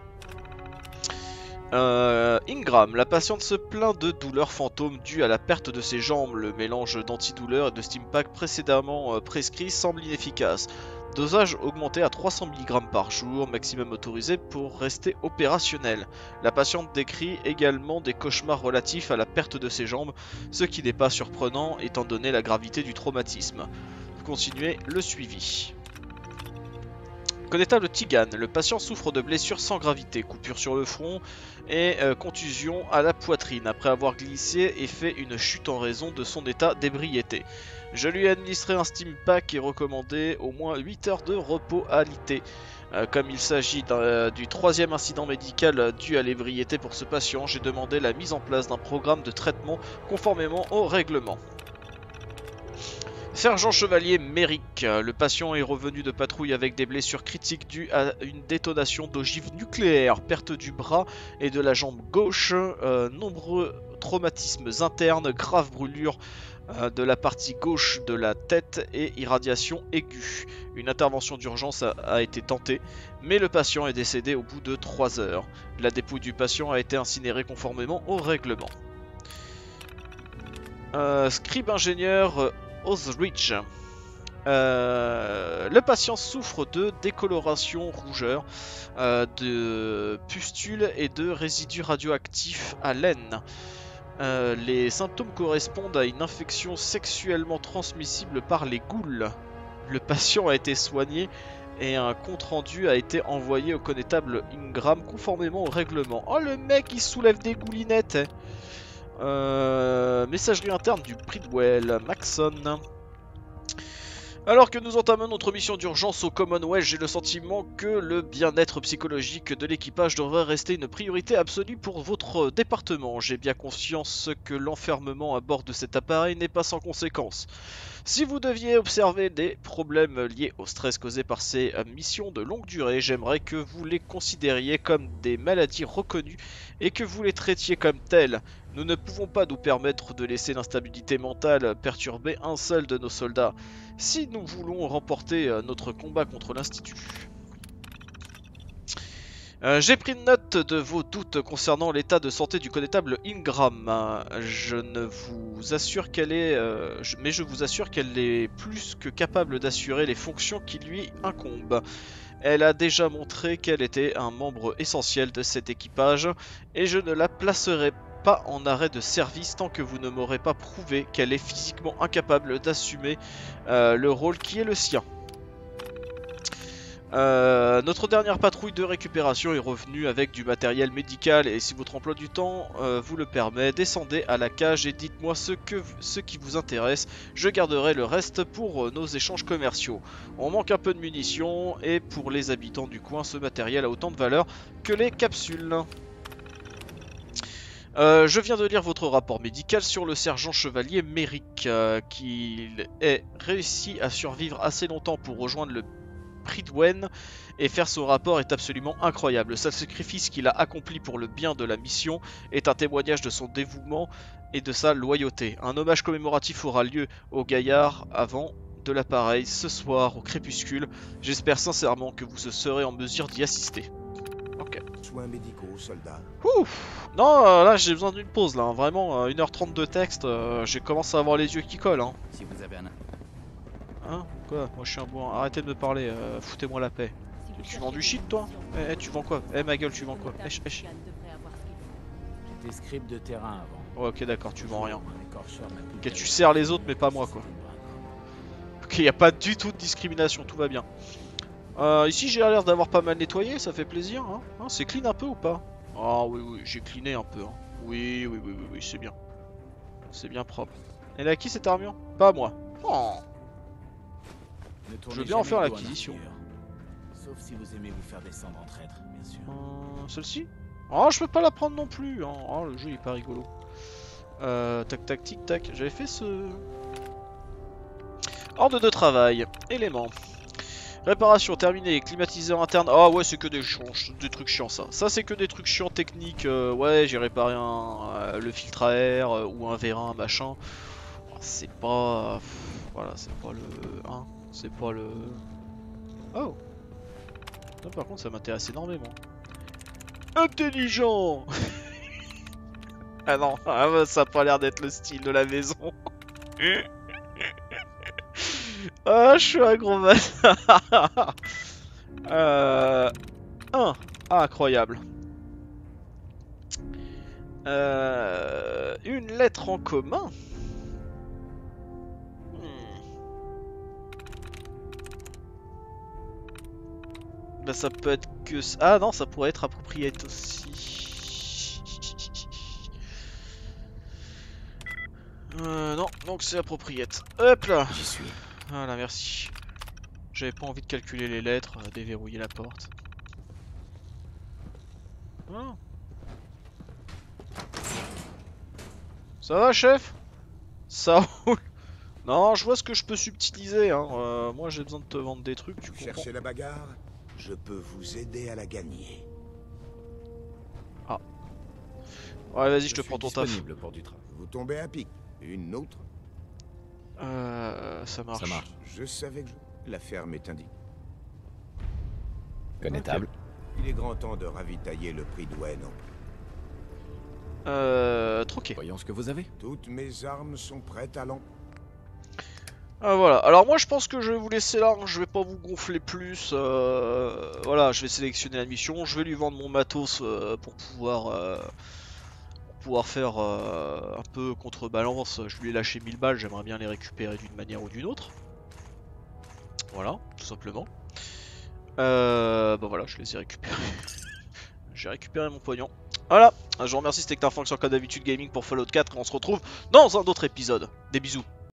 Euh, Ingram, la patiente se plaint de douleurs fantômes dues à la perte de ses jambes. Le mélange d'antidouleurs et de Stimpack précédemment euh, prescrit semble inefficace. Dosage augmenté à trois cents milligrammes par jour, maximum autorisé pour rester opérationnel. La patiente décrit également des cauchemars relatifs à la perte de ses jambes, ce qui n'est pas surprenant étant donné la gravité du traumatisme. Continuez le suivi. Connétable Tigan, le patient souffre de blessures sans gravité, coupure sur le front et euh, contusion à la poitrine après avoir glissé et fait une chute en raison de son état d'ébriété. Je lui ai administré un Stimpack et recommandé au moins huit heures de repos alité. Euh, comme il s'agit euh, du troisième incident médical dû à l'ébriété pour ce patient, j'ai demandé la mise en place d'un programme de traitement conformément au règlement. Sergent Chevalier Merrick, le patient est revenu de patrouille avec des blessures critiques dues à une détonation d'ogive nucléaire, perte du bras et de la jambe gauche, euh, nombreux traumatismes internes, graves brûlures euh, de la partie gauche de la tête et irradiation aiguë. Une intervention d'urgence a, a été tentée, mais le patient est décédé au bout de trois heures. La dépouille du patient a été incinérée conformément au règlement. Euh, scribe ingénieur... Euh, Osrich. Euh, le patient souffre de décoloration rougeur, euh, de pustules et de résidus radioactifs à l'aine. Euh, les symptômes correspondent à une infection sexuellement transmissible par les ghouls. Le patient a été soigné et un compte-rendu a été envoyé au connétable Ingram conformément au règlement. Oh, le mec il soulève des goulinettes hein. Euh, messagerie interne du Bridwell, Maxon. Alors que nous entamons notre mission d'urgence au Commonwealth, j'ai le sentiment que le bien-être psychologique de l'équipage devrait rester une priorité absolue pour votre département. J'ai bien conscience que l'enfermement à bord de cet appareil n'est pas sans conséquences. Si vous deviez observer des problèmes liés au stress causé par ces missions de longue durée, j'aimerais que vous les considériez comme des maladies reconnues et que vous les traitiez comme telles. Nous ne pouvons pas nous permettre de laisser l'instabilité mentale perturber un seul de nos soldats, si nous voulons remporter notre combat contre l'Institut. Euh, J'ai pris note de vos doutes concernant l'état de santé du connétable Ingram. Euh, je ne vous assure qu'elle est, euh, je, mais je vous assure qu'elle est plus que capable d'assurer les fonctions qui lui incombent. Elle a déjà montré qu'elle était un membre essentiel de cet équipage, et je ne la placerai pas en arrêt de service tant que vous ne m'aurez pas prouvé qu'elle est physiquement incapable d'assumer euh, le rôle qui est le sien. Euh, notre dernière patrouille de récupération est revenue avec du matériel médical et si votre emploi du temps euh, vous le permet, descendez à la cage et dites-moi ce, que, ce qui vous intéresse. Je garderai le reste pour euh, nos échanges commerciaux. On manque un peu de munitions et pour les habitants du coin, ce matériel a autant de valeur que les capsules. Euh, je viens de lire votre rapport médical sur le sergent chevalier Merrick, euh, qu'il ait réussi à survivre assez longtemps pour rejoindre le Pridwen et faire son rapport est absolument incroyable. Le sacrifice qu'il a accompli pour le bien de la mission est un témoignage de son dévouement et de sa loyauté. Un hommage commémoratif aura lieu au gaillard avant de l'appareil ce soir au crépuscule. J'espère sincèrement que vous serez en mesure d'y assister. Ok. Soins médicaux, soldats. Ouf. Non, euh, là j'ai besoin d'une pause là, hein. Vraiment, euh, une heure trente de texte, euh, j'ai commencé à avoir les yeux qui collent. Hein. Si vous avez un... Hein? Quoi? Moi je suis un bon... Arrêtez de me parler, euh, foutez-moi la paix. Tu vends du shit toi? Eh, eh, tu vends quoi? Eh ma gueule, tu vends quoi? Esh, esh. J'étais scribe de terrain avant. Ouais, ok d'accord, tu vends rien. Un écorcheur m'a Ok, tu sers les autres mais pas moi quoi. Ok, y a pas du tout de discrimination, tout va bien. Euh, ici j'ai l'air d'avoir pas mal nettoyé, ça fait plaisir. Hein, hein, c'est clean un peu ou pas? Ah oui oui, j'ai cleané un peu. Hein. Oui oui oui oui, oui c'est bien. C'est bien propre. Elle est à qui cette armure? Pas à moi. Oh. Je veux bien en faire l'acquisition. Sauf si vous aimez vous faire descendre en traître, bien sûr. Euh, Celle-ci? Oh, je peux pas la prendre non plus. Hein. Oh, le jeu il est pas rigolo. Euh, tac tac tic tac. J'avais fait ce... Ordre de travail. Éléments. Réparation terminée. Climatiseur interne. Ah ouais, c'est que des, des trucs chiants ça. Ça c'est que des trucs chiants techniques. Euh, ouais, j'ai réparé un, euh, le filtre à air euh, ou un vérin, machin. C'est pas... Voilà, c'est pas le... Hein, c'est pas le... Oh. Là, par contre ça m'intéresse énormément. Intelligent. Ah non, ça a pas l'air d'être le style de la maison. Ah, je suis un gros bâtard. euh... un. Ah, incroyable. Euh... Une lettre en commun. Bah ça peut être que... Ah non, ça pourrait être appropriate aussi. Euh, non, donc c'est appropriate. Hop là. J'y suis. Voilà, merci. J'avais pas envie de calculer les lettres, euh, déverrouiller la porte. Ah. Ça va, chef? Ça roule. Non, je vois ce que je peux subtiliser. Hein. Euh, moi, j'ai besoin de te vendre des trucs, tu Vous comprends? cherchez la bagarre? Je peux vous aider à la gagner. Ah. Ouais, vas-y, je, je te prends ton taf. pour du travail. Vous tombez à pic. Une autre? Euh, ça marche. Ça marche. Je savais que je... la ferme est indiquée. Connétable. Il est grand temps de ravitailler le prix Pridwen. Euh, troqué. Voyons ce que vous avez. Toutes mes armes sont prêtes à l'en... Ah, voilà, alors moi je pense que je vais vous laisser là, hein. Je vais pas vous gonfler plus, euh, voilà, je vais sélectionner la mission, je vais lui vendre mon matos euh, pour pouvoir euh, pour pouvoir faire euh, un peu contrebalance. Je lui ai lâché mille balles, j'aimerais bien les récupérer d'une manière ou d'une autre. Voilà, tout simplement. Euh, bah voilà, je les ai récupérés. J'ai récupéré mon pognon. Voilà, je vous remercie, c'était Nectarfranx sur Comme d'habitude Gaming pour Fallout quatre, et on se retrouve dans un autre épisode. Des bisous.